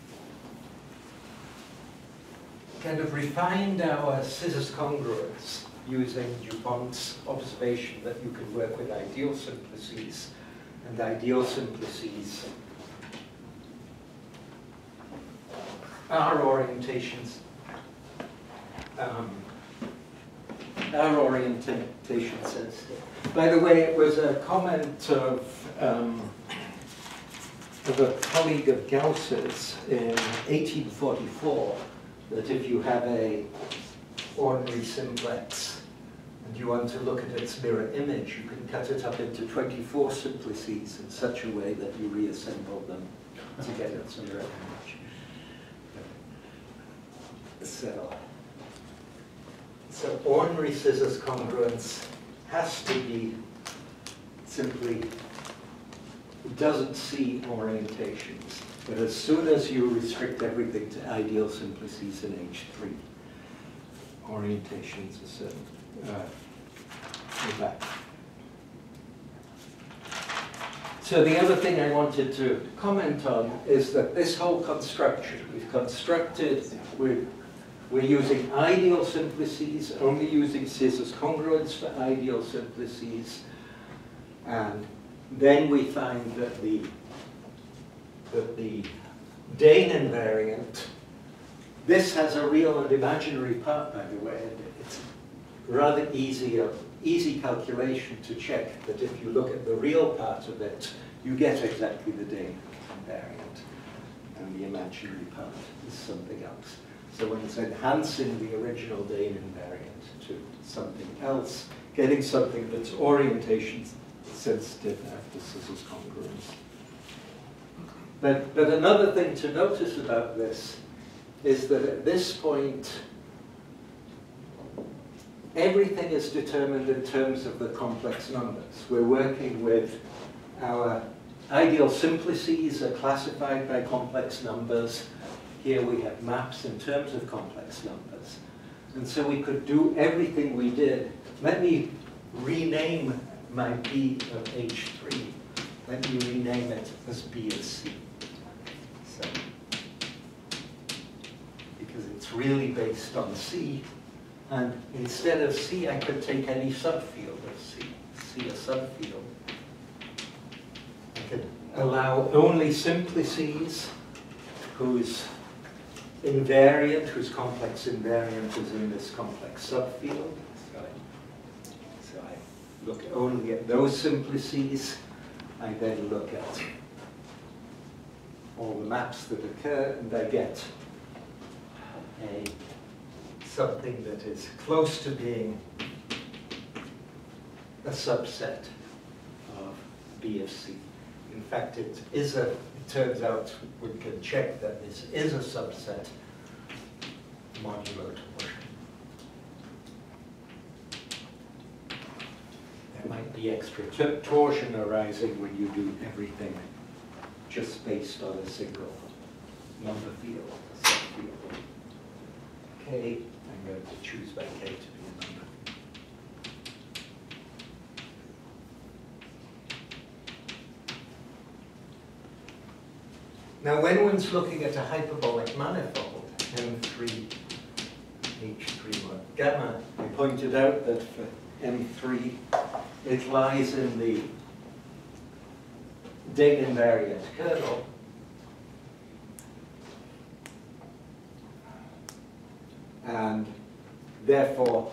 kind of refined our scissors congruence using DuPont's observation that you can work with ideal simplices, and ideal simplices are orientations, um, are orientation sensitive. By the way, it was a comment of, um, of a colleague of Gauss's in eighteen forty-four, that if you have a ordinary simplex and you want to look at its mirror image, you can cut it up into twenty-four simplices in such a way that you reassemble them to get its mirror image. So, so ordinary scissors congruence has to be simply, it doesn't see orientations. But as soon as you restrict everything to ideal simplices in H three, orientations are certain. Uh, go back. So the other thing I wanted to comment on is that this whole construction, we've constructed, we're, we're using ideal simplices, only using scissors congruence for ideal simplices, and then we find that the that the Dane invariant, this has a real and imaginary part, by the way, and it's rather easy, uh, easy calculation to check that if you look at the real part of it, you get exactly the Dane invariant, and the imaginary part is something else. So when it's enhancing the original Dane invariant to something else, getting something that's orientation sensitive after scissors congruence. But, but another thing to notice about this is that at this point, everything is determined in terms of the complex numbers. We're working with our ideal simplices are classified by complex numbers. Here we have maps in terms of complex numbers. And so we could do everything we did. Let me rename my B of H three. Let me rename it as B of C. So, because it's really based on C, and instead of C, I could take any subfield of C. C a subfield. I could allow only simplices whose invariant, whose complex invariant is in this complex subfield. So I, so I look only at those simplices. I then look at all the maps that occur, and I get a something that is close to being a subset of B of C. In fact, it is a, it turns out we can check that this is a subset modulo torsion. There might be extra torsion arising when you do everything just based on a single number field, a subfield. K, I'm going to choose by K to be a number. Now, when one's looking at a hyperbolic manifold, M three, H three, gamma, I pointed out that for M three, it lies in the Dane invariant kernel. And therefore,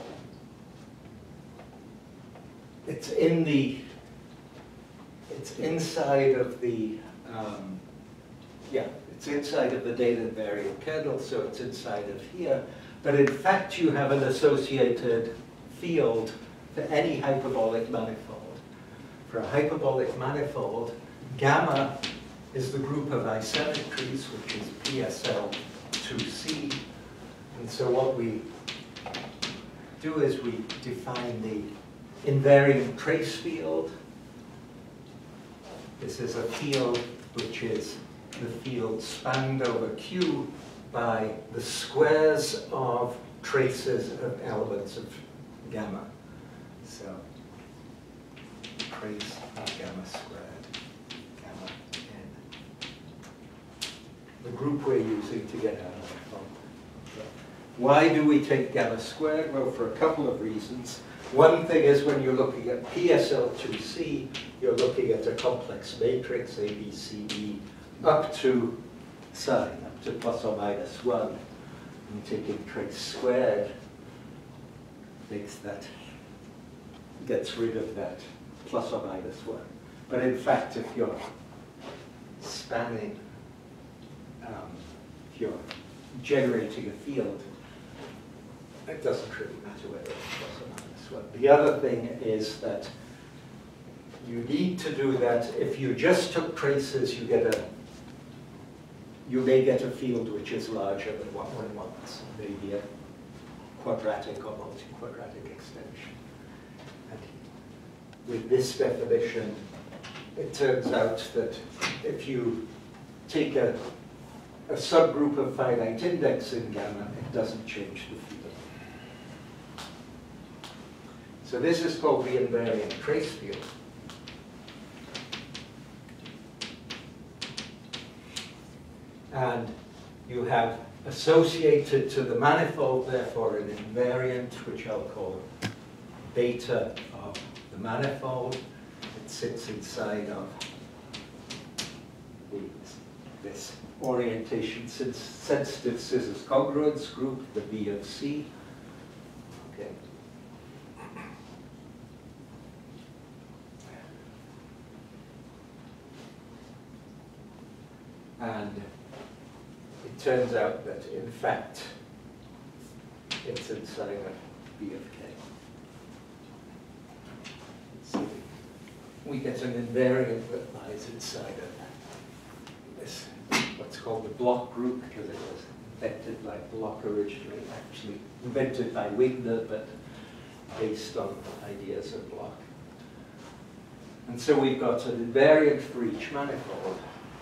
it's in the, it's inside of the, um, yeah, it's inside of the Dane invariant kernel, so it's inside of here. But in fact, you have an associated field for any hyperbolic manifold. For a hyperbolic manifold, gamma is the group of isymmetries, which is P S L two C. And so what we do is we define the invariant trace field. This is a field which is the field spanned over Q by the squares of traces of elements of gamma. So trace of gamma squared, gamma n. The group we're using to get out of the problem. Why do we take gamma squared? Well, for a couple of reasons. One thing is when you're looking at P S L two C, you're looking at a complex matrix, A, B, C, E, up to sign, up to plus or minus one. And taking trace squared makes that, gets rid of that plus or minus one. But in fact, if you're spanning, um, if you're generating a field, it doesn't really matter whether it's plus or minus one. The other thing is that you need to do that. If you just took traces, you get a, you may get a field which is larger than one one wants, maybe a quadratic or multi-quadratic extension. And with this definition, it turns out that if you take a, a subgroup of finite index in gamma, it doesn't change the field. So this is called the invariant trace field. And you have associated to the manifold, therefore, an invariant, which I'll call beta of the manifold. It sits inside of this orientation sensitive scissors congruence group, the B of C. Okay. And it turns out that, in fact, it's inside of B of K. So we get an invariant that lies inside of this, what's called the block group, because it was invented by Bloch originally, actually invented by Wigner, but based on ideas of Bloch. And so we've got an invariant for each manifold.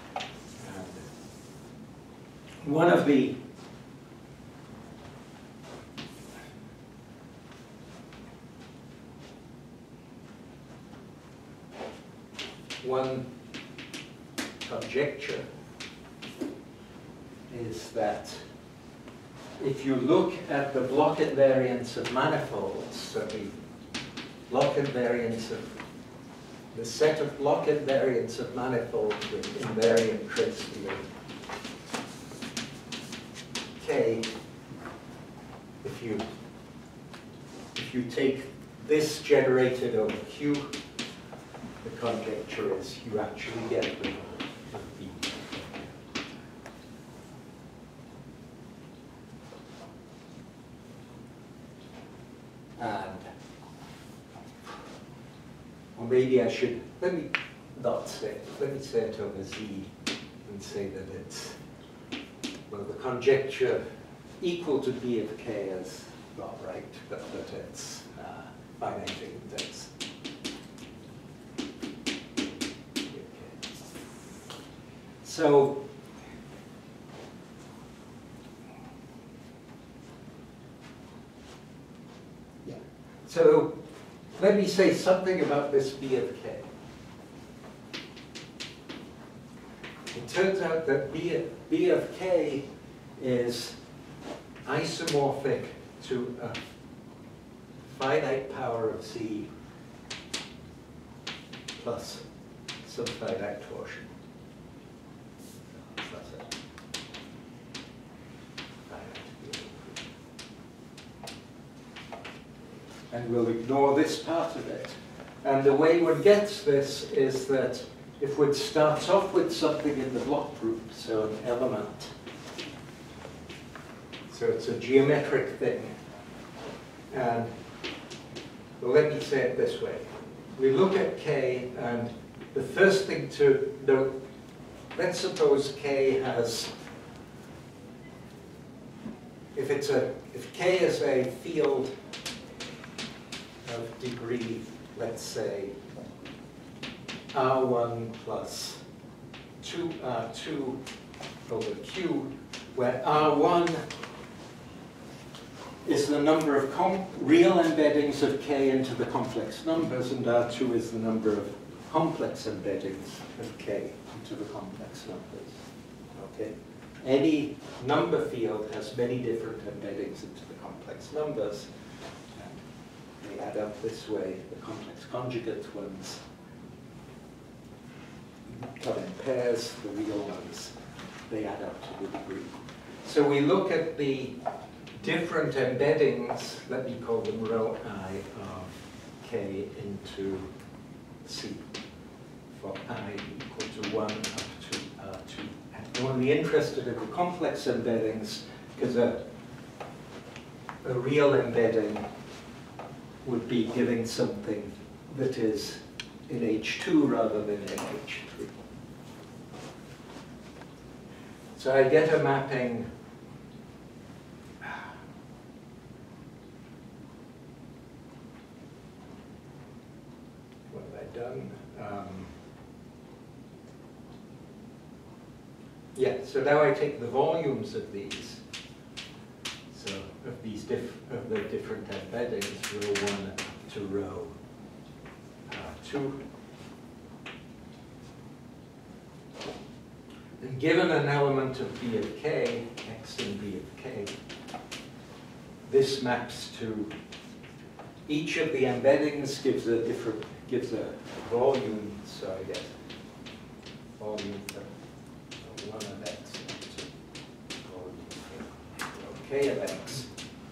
One of the one conjecture is that if you look at the Bloch invariance of manifolds, so the Bloch invariance of the set of Bloch invariance of manifolds with invariant trace field K, if you if you take this generated over Q, the conjecture is you actually get rid of B. And, or maybe I should, let me not say it, let me say it over Z and say that it's, well, the conjecture equal to B of K is not right, but that it's uh, finite index. So, yeah. So, let me say something about this B of K. It turns out that B, B of K is isomorphic to a finite power of Z plus some finite torsion. That's it. And we'll ignore this part of it. And the way one gets this is that if one starts off with something in the block group, so an element, so it's a geometric thing, and well, let me say it this way. We look at K, and the first thing to note, let's suppose K has, if it's a, if K is a field of degree, let's say, R one plus two R two over Q, where R one is the number of com real embeddings of K into the complex numbers, and R two is the number of complex embeddings of K into the complex numbers. Okay? Any number field has many different embeddings into the complex numbers, and they add up this way. The complex conjugate ones come in pairs, the real ones, they add up to the degree. So we look at the different embeddings, let me call them rho I of K into C, for I equal to one up to R two. And we're only interested in the complex embeddings, because a, a real embedding would be giving something that is in H two rather than in H three. So I get a mapping what have I done? Um, yeah, so now I take the volumes of these, so of these diff of the different embeddings, row one to row uh, two. And given an element of B of k, x and B of k, this maps to each of the embeddings gives a different gives a volume, so I get volume for one of x and volume for k of x.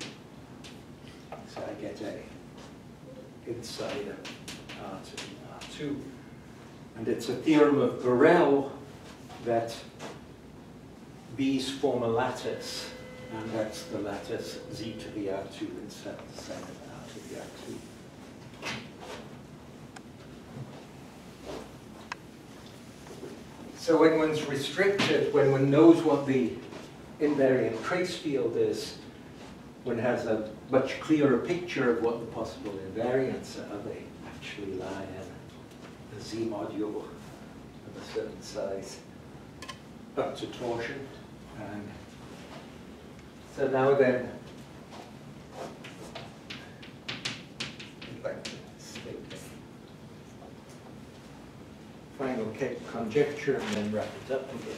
So I get a inside of R to the R two. And it's a theorem of Borel that B's form a lattice, and that's the lattice Z to the R two inside the side of R to the R two. So when one's restricted, when one knows what the invariant trace field is, one has a much clearer picture of what the possible invariants are. They actually lie in a Z module of a certain size up to torsion. And so now then, I'd like to state the final conjecture and then wrap it up again.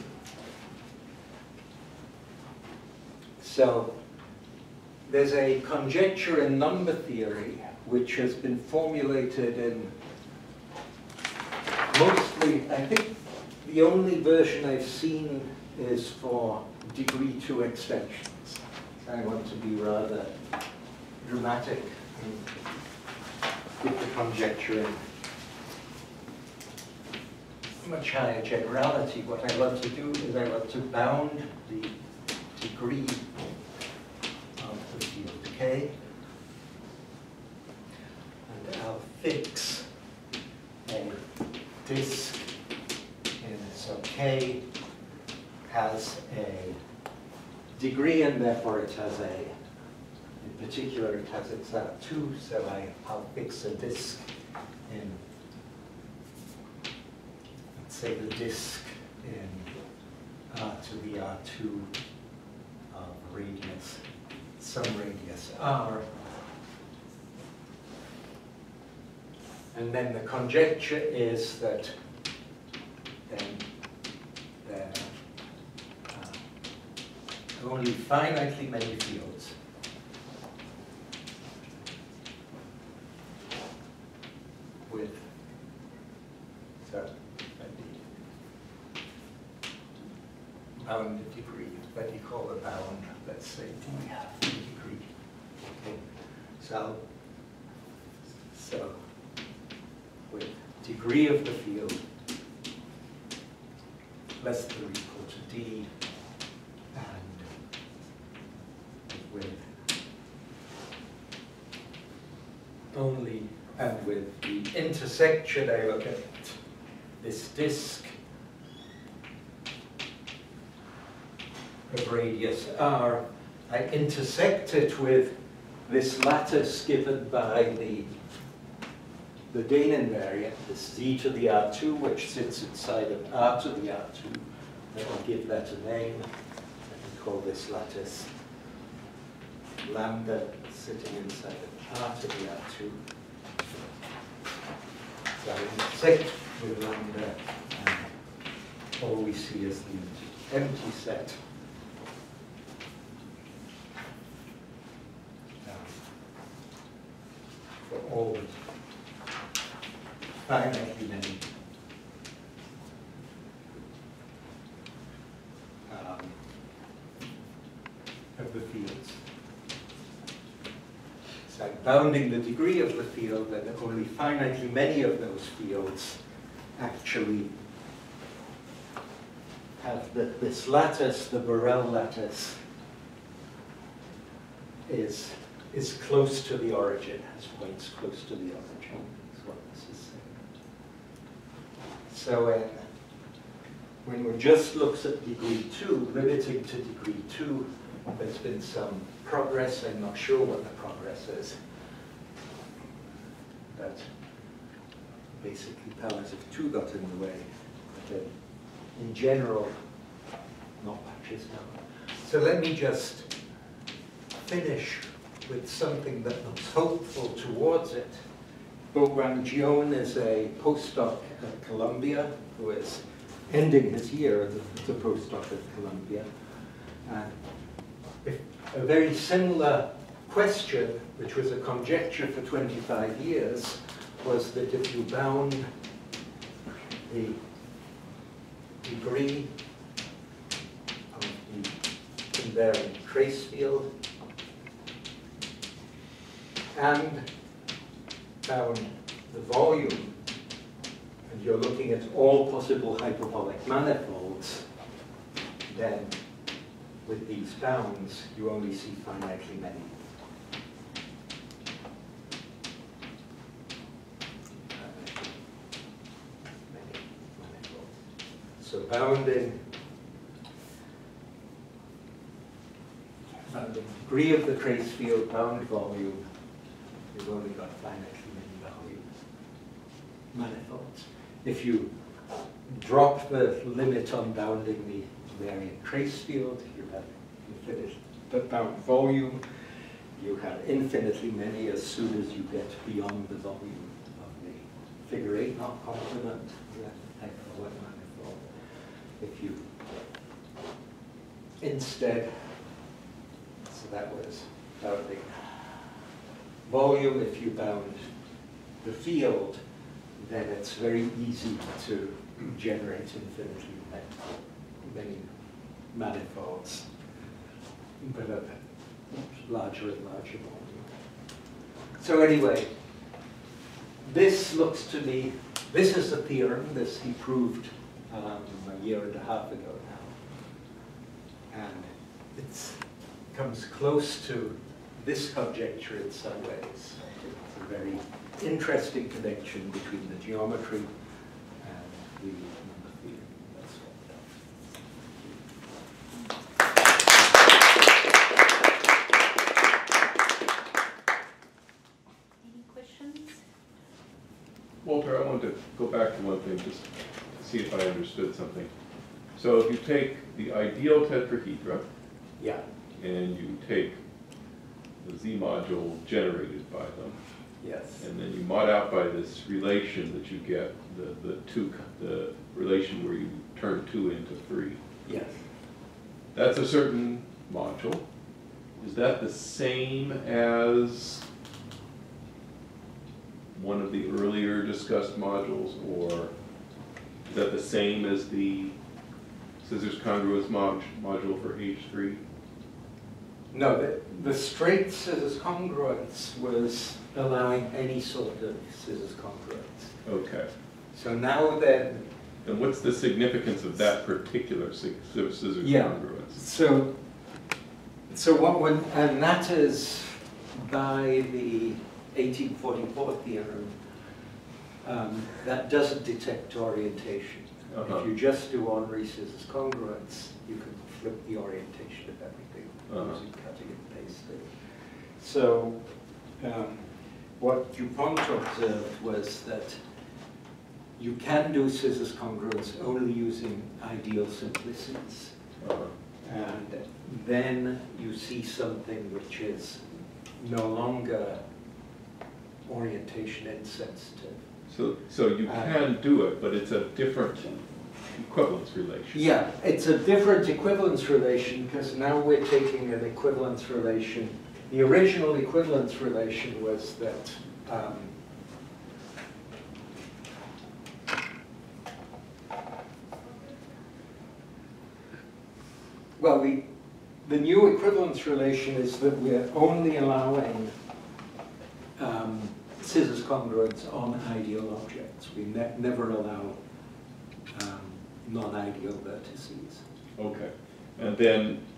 So there's a conjecture in number theory which has been formulated in mostly, I think the only version I've seen is for degree two extensions. I want to be rather dramatic and put the conjecture in much higher generality. What I want to do is I want to bound the degree of the field K, and I'll fix a disk in, so K has a degree, and therefore it has a, in particular it has its R two, so I, I'll fix a disk in, let's say the disk in R to the R two of radius, some radius R. And then the conjecture is that then there are only finitely many fields with, so let me bound a degree. Let me call the bound, let's say D degree. Okay, so so with degree of the field less than or equal to D, and with only, and with the intersection, I look at this disk of radius R, I intersect it with this lattice given by the the Dane invariant, this Z to the R two, which sits inside of R to the R two. I will give that a name. I can call this lattice lambda sitting inside of R to the R two. So I intersect with lambda, and all we see is the empty set. For all finitely many um, of the fields. So I'm bounding the degree of the field, and only finitely many of those fields actually have the, this lattice, the Borel lattice, is, is close to the origin, has points close to the origin, is what this is saying. So when, when one just looks at degree two, limiting to degree two, there's been some progress. I'm not sure what the progress is. But basically powers of two got in the way. But uh, in general, not much is done. So let me just finish with something that looks hopeful towards it. Bo Guangjian is a postdoc at Columbia who is ending his year as a postdoc at Columbia. And if a very similar question, which was a conjecture for twenty-five years, was that if you bound the degree of the invariant trace field and bound the volume, and you're looking at all possible hyperbolic manifolds, then with these bounds, you only see finitely many. many manifolds. So bounding, bounding degree of the trace field, bound volume, you've only got finitely many values, manifolds. If you drop the limit on bounding the invariant trace field, you have infinite but bound volume. You have infinitely many as soon as you get beyond the volume of the figure eight not complement, that hyperbolic manifold. If you instead, so that was bounding volume, if you bound the field, then it's very easy to generate infinitely many manifolds, but a larger and larger volume. So anyway, this looks to me, this is a theorem, this he proved um, a year and a half ago now. And it comes close to this conjecture in some ways. It's a very interesting connection between the geometry and the number theory. That's Any questions? Walter, I wanted to go back to one thing just to see if I understood something. So if you take the ideal tetrahedra, yeah. and you take the Z module generated by them, Yes. and then you mod out by this relation that you get, the, the two, the relation where you turn two into three. Yes. That's a certain module. Is that the same as one of the earlier discussed modules, or is that the same as the scissors congruence mod module for H three? No, the, the straight scissors congruence was allowing any sort of scissors congruence. Okay. So now then... And what's the significance of that particular scissors yeah. congruence? So, so what one, and that is by the eighteen forty-four theorem, um, that doesn't detect orientation. Uh-huh. If you just do Henry scissors congruence, you can flip the orientation of everything Uh-huh. using cutting and pasting. So um, what Dupont observed was that you can do scissors congruence only using ideal simplicities. Uh-huh. And then you see something which is no longer orientation insensitive. So, so you Uh, can do it, but it's a different equivalence relation. Yeah, it's a different equivalence relation because now we're taking an equivalence relation. The original equivalence relation was that um, well, the, the new equivalence relation is that we're only allowing um, scissors congruence on ideal objects. We ne never allow um, non-ideal vertices. Okay. And then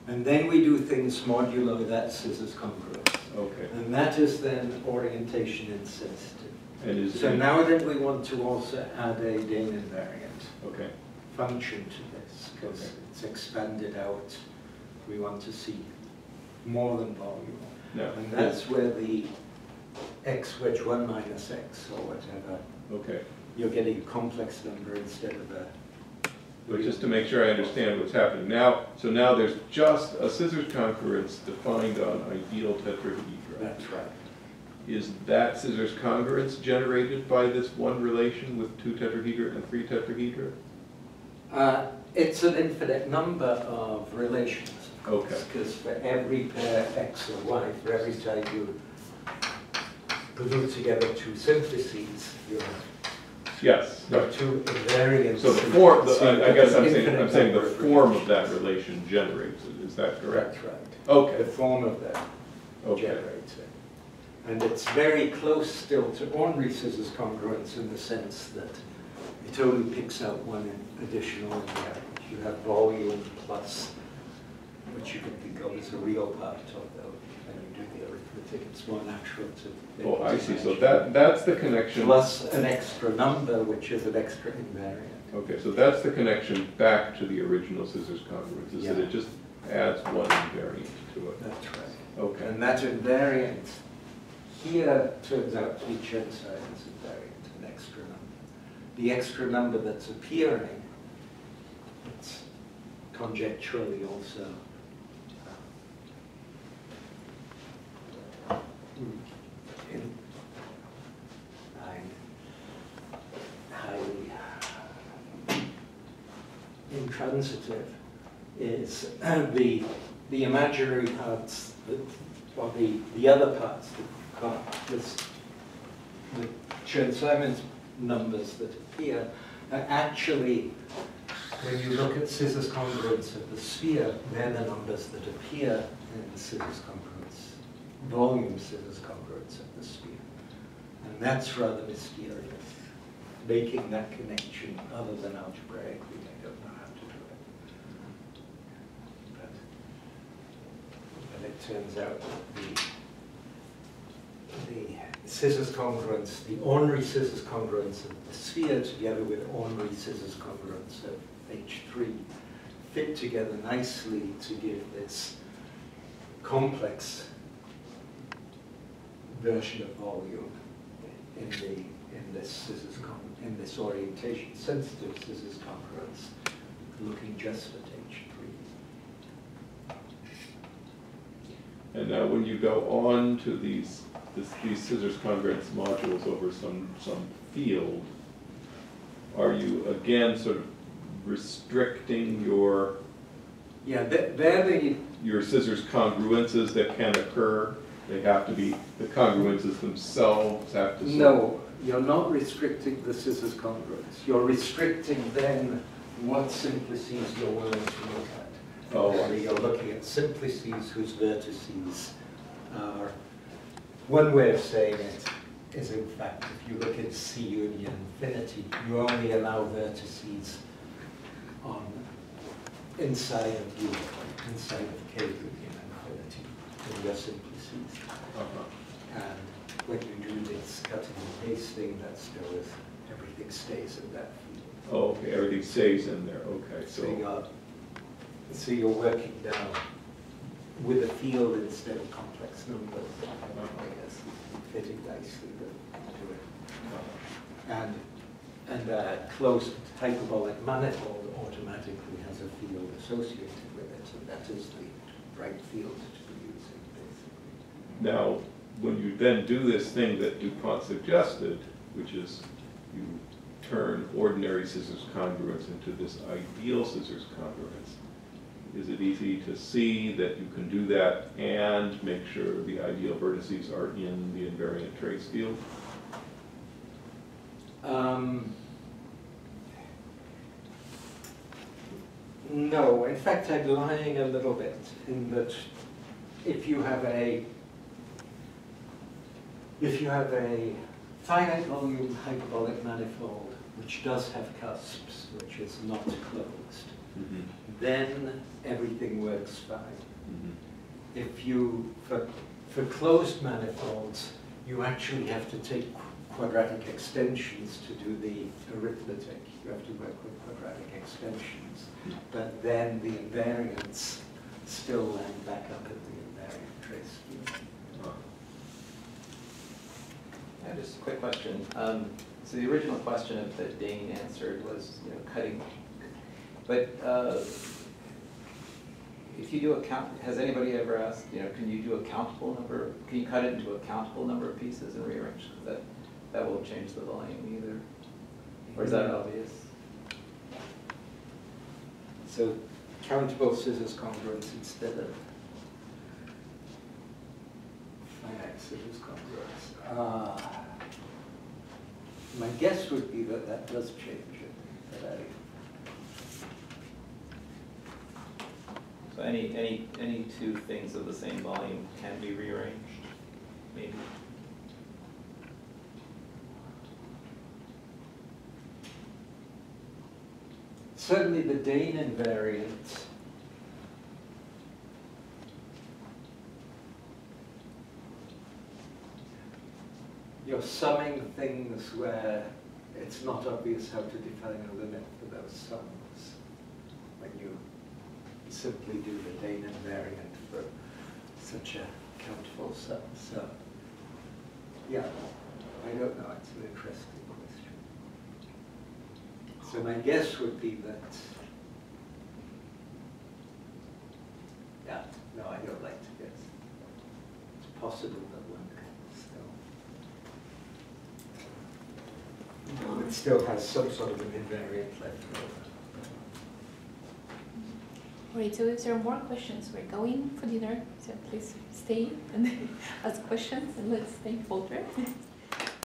And then we do things modulo that scissors congruence. Okay. And that is then orientation insensitive. And is So it, now then we want to also add a Dane invariant okay. function to this, because Okay. it's expanded out. We want to see more than volume. No. And that's where the x wedge one minus x or whatever, Okay. you're getting a complex number instead of a... But just to make sure I understand what's happening now, so now there's just a scissors congruence defined on ideal tetrahedra. That's right. Is that scissors congruence generated by this one relation with two tetrahedra and three tetrahedra? Uh, it's an infinite number of relations. Okay. Because for every pair x or y, for every time you glue together two simplices, you have Yes. There Right. are two invariants. So the form, the, So I I guess I'm there's saying, infinite I'm saying the number of form of relations. that relation generates it, is that correct? That's right. Okay. The form of that Okay. generates it. And it's very close still to ordinary scissors congruence in the sense that it only picks out one additional invariant. You have volume plus, which you can think of as a real part of though. When you do the arithmetic, it's more natural to make Oh, it I see, so imaginary. that, that's the connection. Plus an extra number, which is an extra invariant. Okay, so that's the connection back to the original scissors congruence, is that Yeah. it just adds one invariant to it. That's right. Okay. And that invariant here turns out to be Chen-Simons invariant, an extra number. The extra number that's appearing, it's conjecturally also uh, in, highly intransitive, is the the imaginary parts that, or the the other parts that can't, this, the Chen-Simons numbers that appear are actually, when you look at scissors congruence of the sphere, they're the numbers that appear in the scissors congruence, volume scissors congruence of the sphere. And that's rather mysterious. Making that connection other than algebraically, I don't know how to do it. But, but it turns out that the, the scissors congruence, the ordinary scissors congruence of the sphere together with ordinary scissors congruence of H three fit together nicely to give this complex version of volume in the in this scissors con in this orientation sensitive scissors congruence, looking just at H three. And now when you go on to these, this, these scissors congruence modules over some, some field, are you again sort of restricting your, Yeah, they're, they're the your scissors congruences that can occur? They have to be, the congruences themselves have to. sort of- no. You're not restricting the scissors congruence. You're restricting then what simplices you're willing to look at. Oh, I Actually, see. you're looking at simplices whose vertices are, one way of saying it is in fact, if you look at C union infinity, you only allow vertices on inside of U, inside of K union infinity in your simplices. Uh-huh. And when you do this cutting and pasting, that still is, everything stays in that field. Oh, okay, everything stays in there, okay, So so, you're, so you're working down with a field instead of complex numbers, I guess, fitting nicely to it. And, and a closed hyperbolic manifold automatically has a field associated with it, and that is the right field to be using, basically. now, when you then do this thing that DuPont suggested, which is you turn ordinary scissors congruence into this ideal scissors congruence, is it easy to see that you can do that and make sure the ideal vertices are in the invariant trace field? Um, no, in fact, I'm lying a little bit in that if you have a if you have a finite volume hyperbolic manifold which does have cusps, which is not closed, Mhm. then everything works fine. Mhm. If you, for, for closed manifolds, you actually have to take quadratic extensions to do the arithmetic. You have to work with quadratic extensions. But then the invariants still land back up at the invariant trace field. Ah. Yeah, just a quick question. Um, so the original question of that Dane answered was, you know, cutting. But uh, if you do a count, has anybody ever asked, you know, can you do a countable number? Can you cut it into a countable number of pieces and rearrange? That that won't change the volume either. Or is that obvious? So countable scissors congruence instead of finite scissors congruence. Uh, my guess would be that that does change it. That I, So any any any two things of the same volume can be rearranged, maybe. certainly the Dane invariant you're summing things where it's not obvious how to define a limit for those sums when you simply do the Dane invariant for such a countable sum. So, yeah, I don't know, it's an interesting question. So my guess would be that, yeah, no, I don't like to guess. It's possible that one can still, no, it still has some sort of an invariant left over. Great, so if there are more questions, we're going for dinner, so please stay and ask questions and let's thank Walter.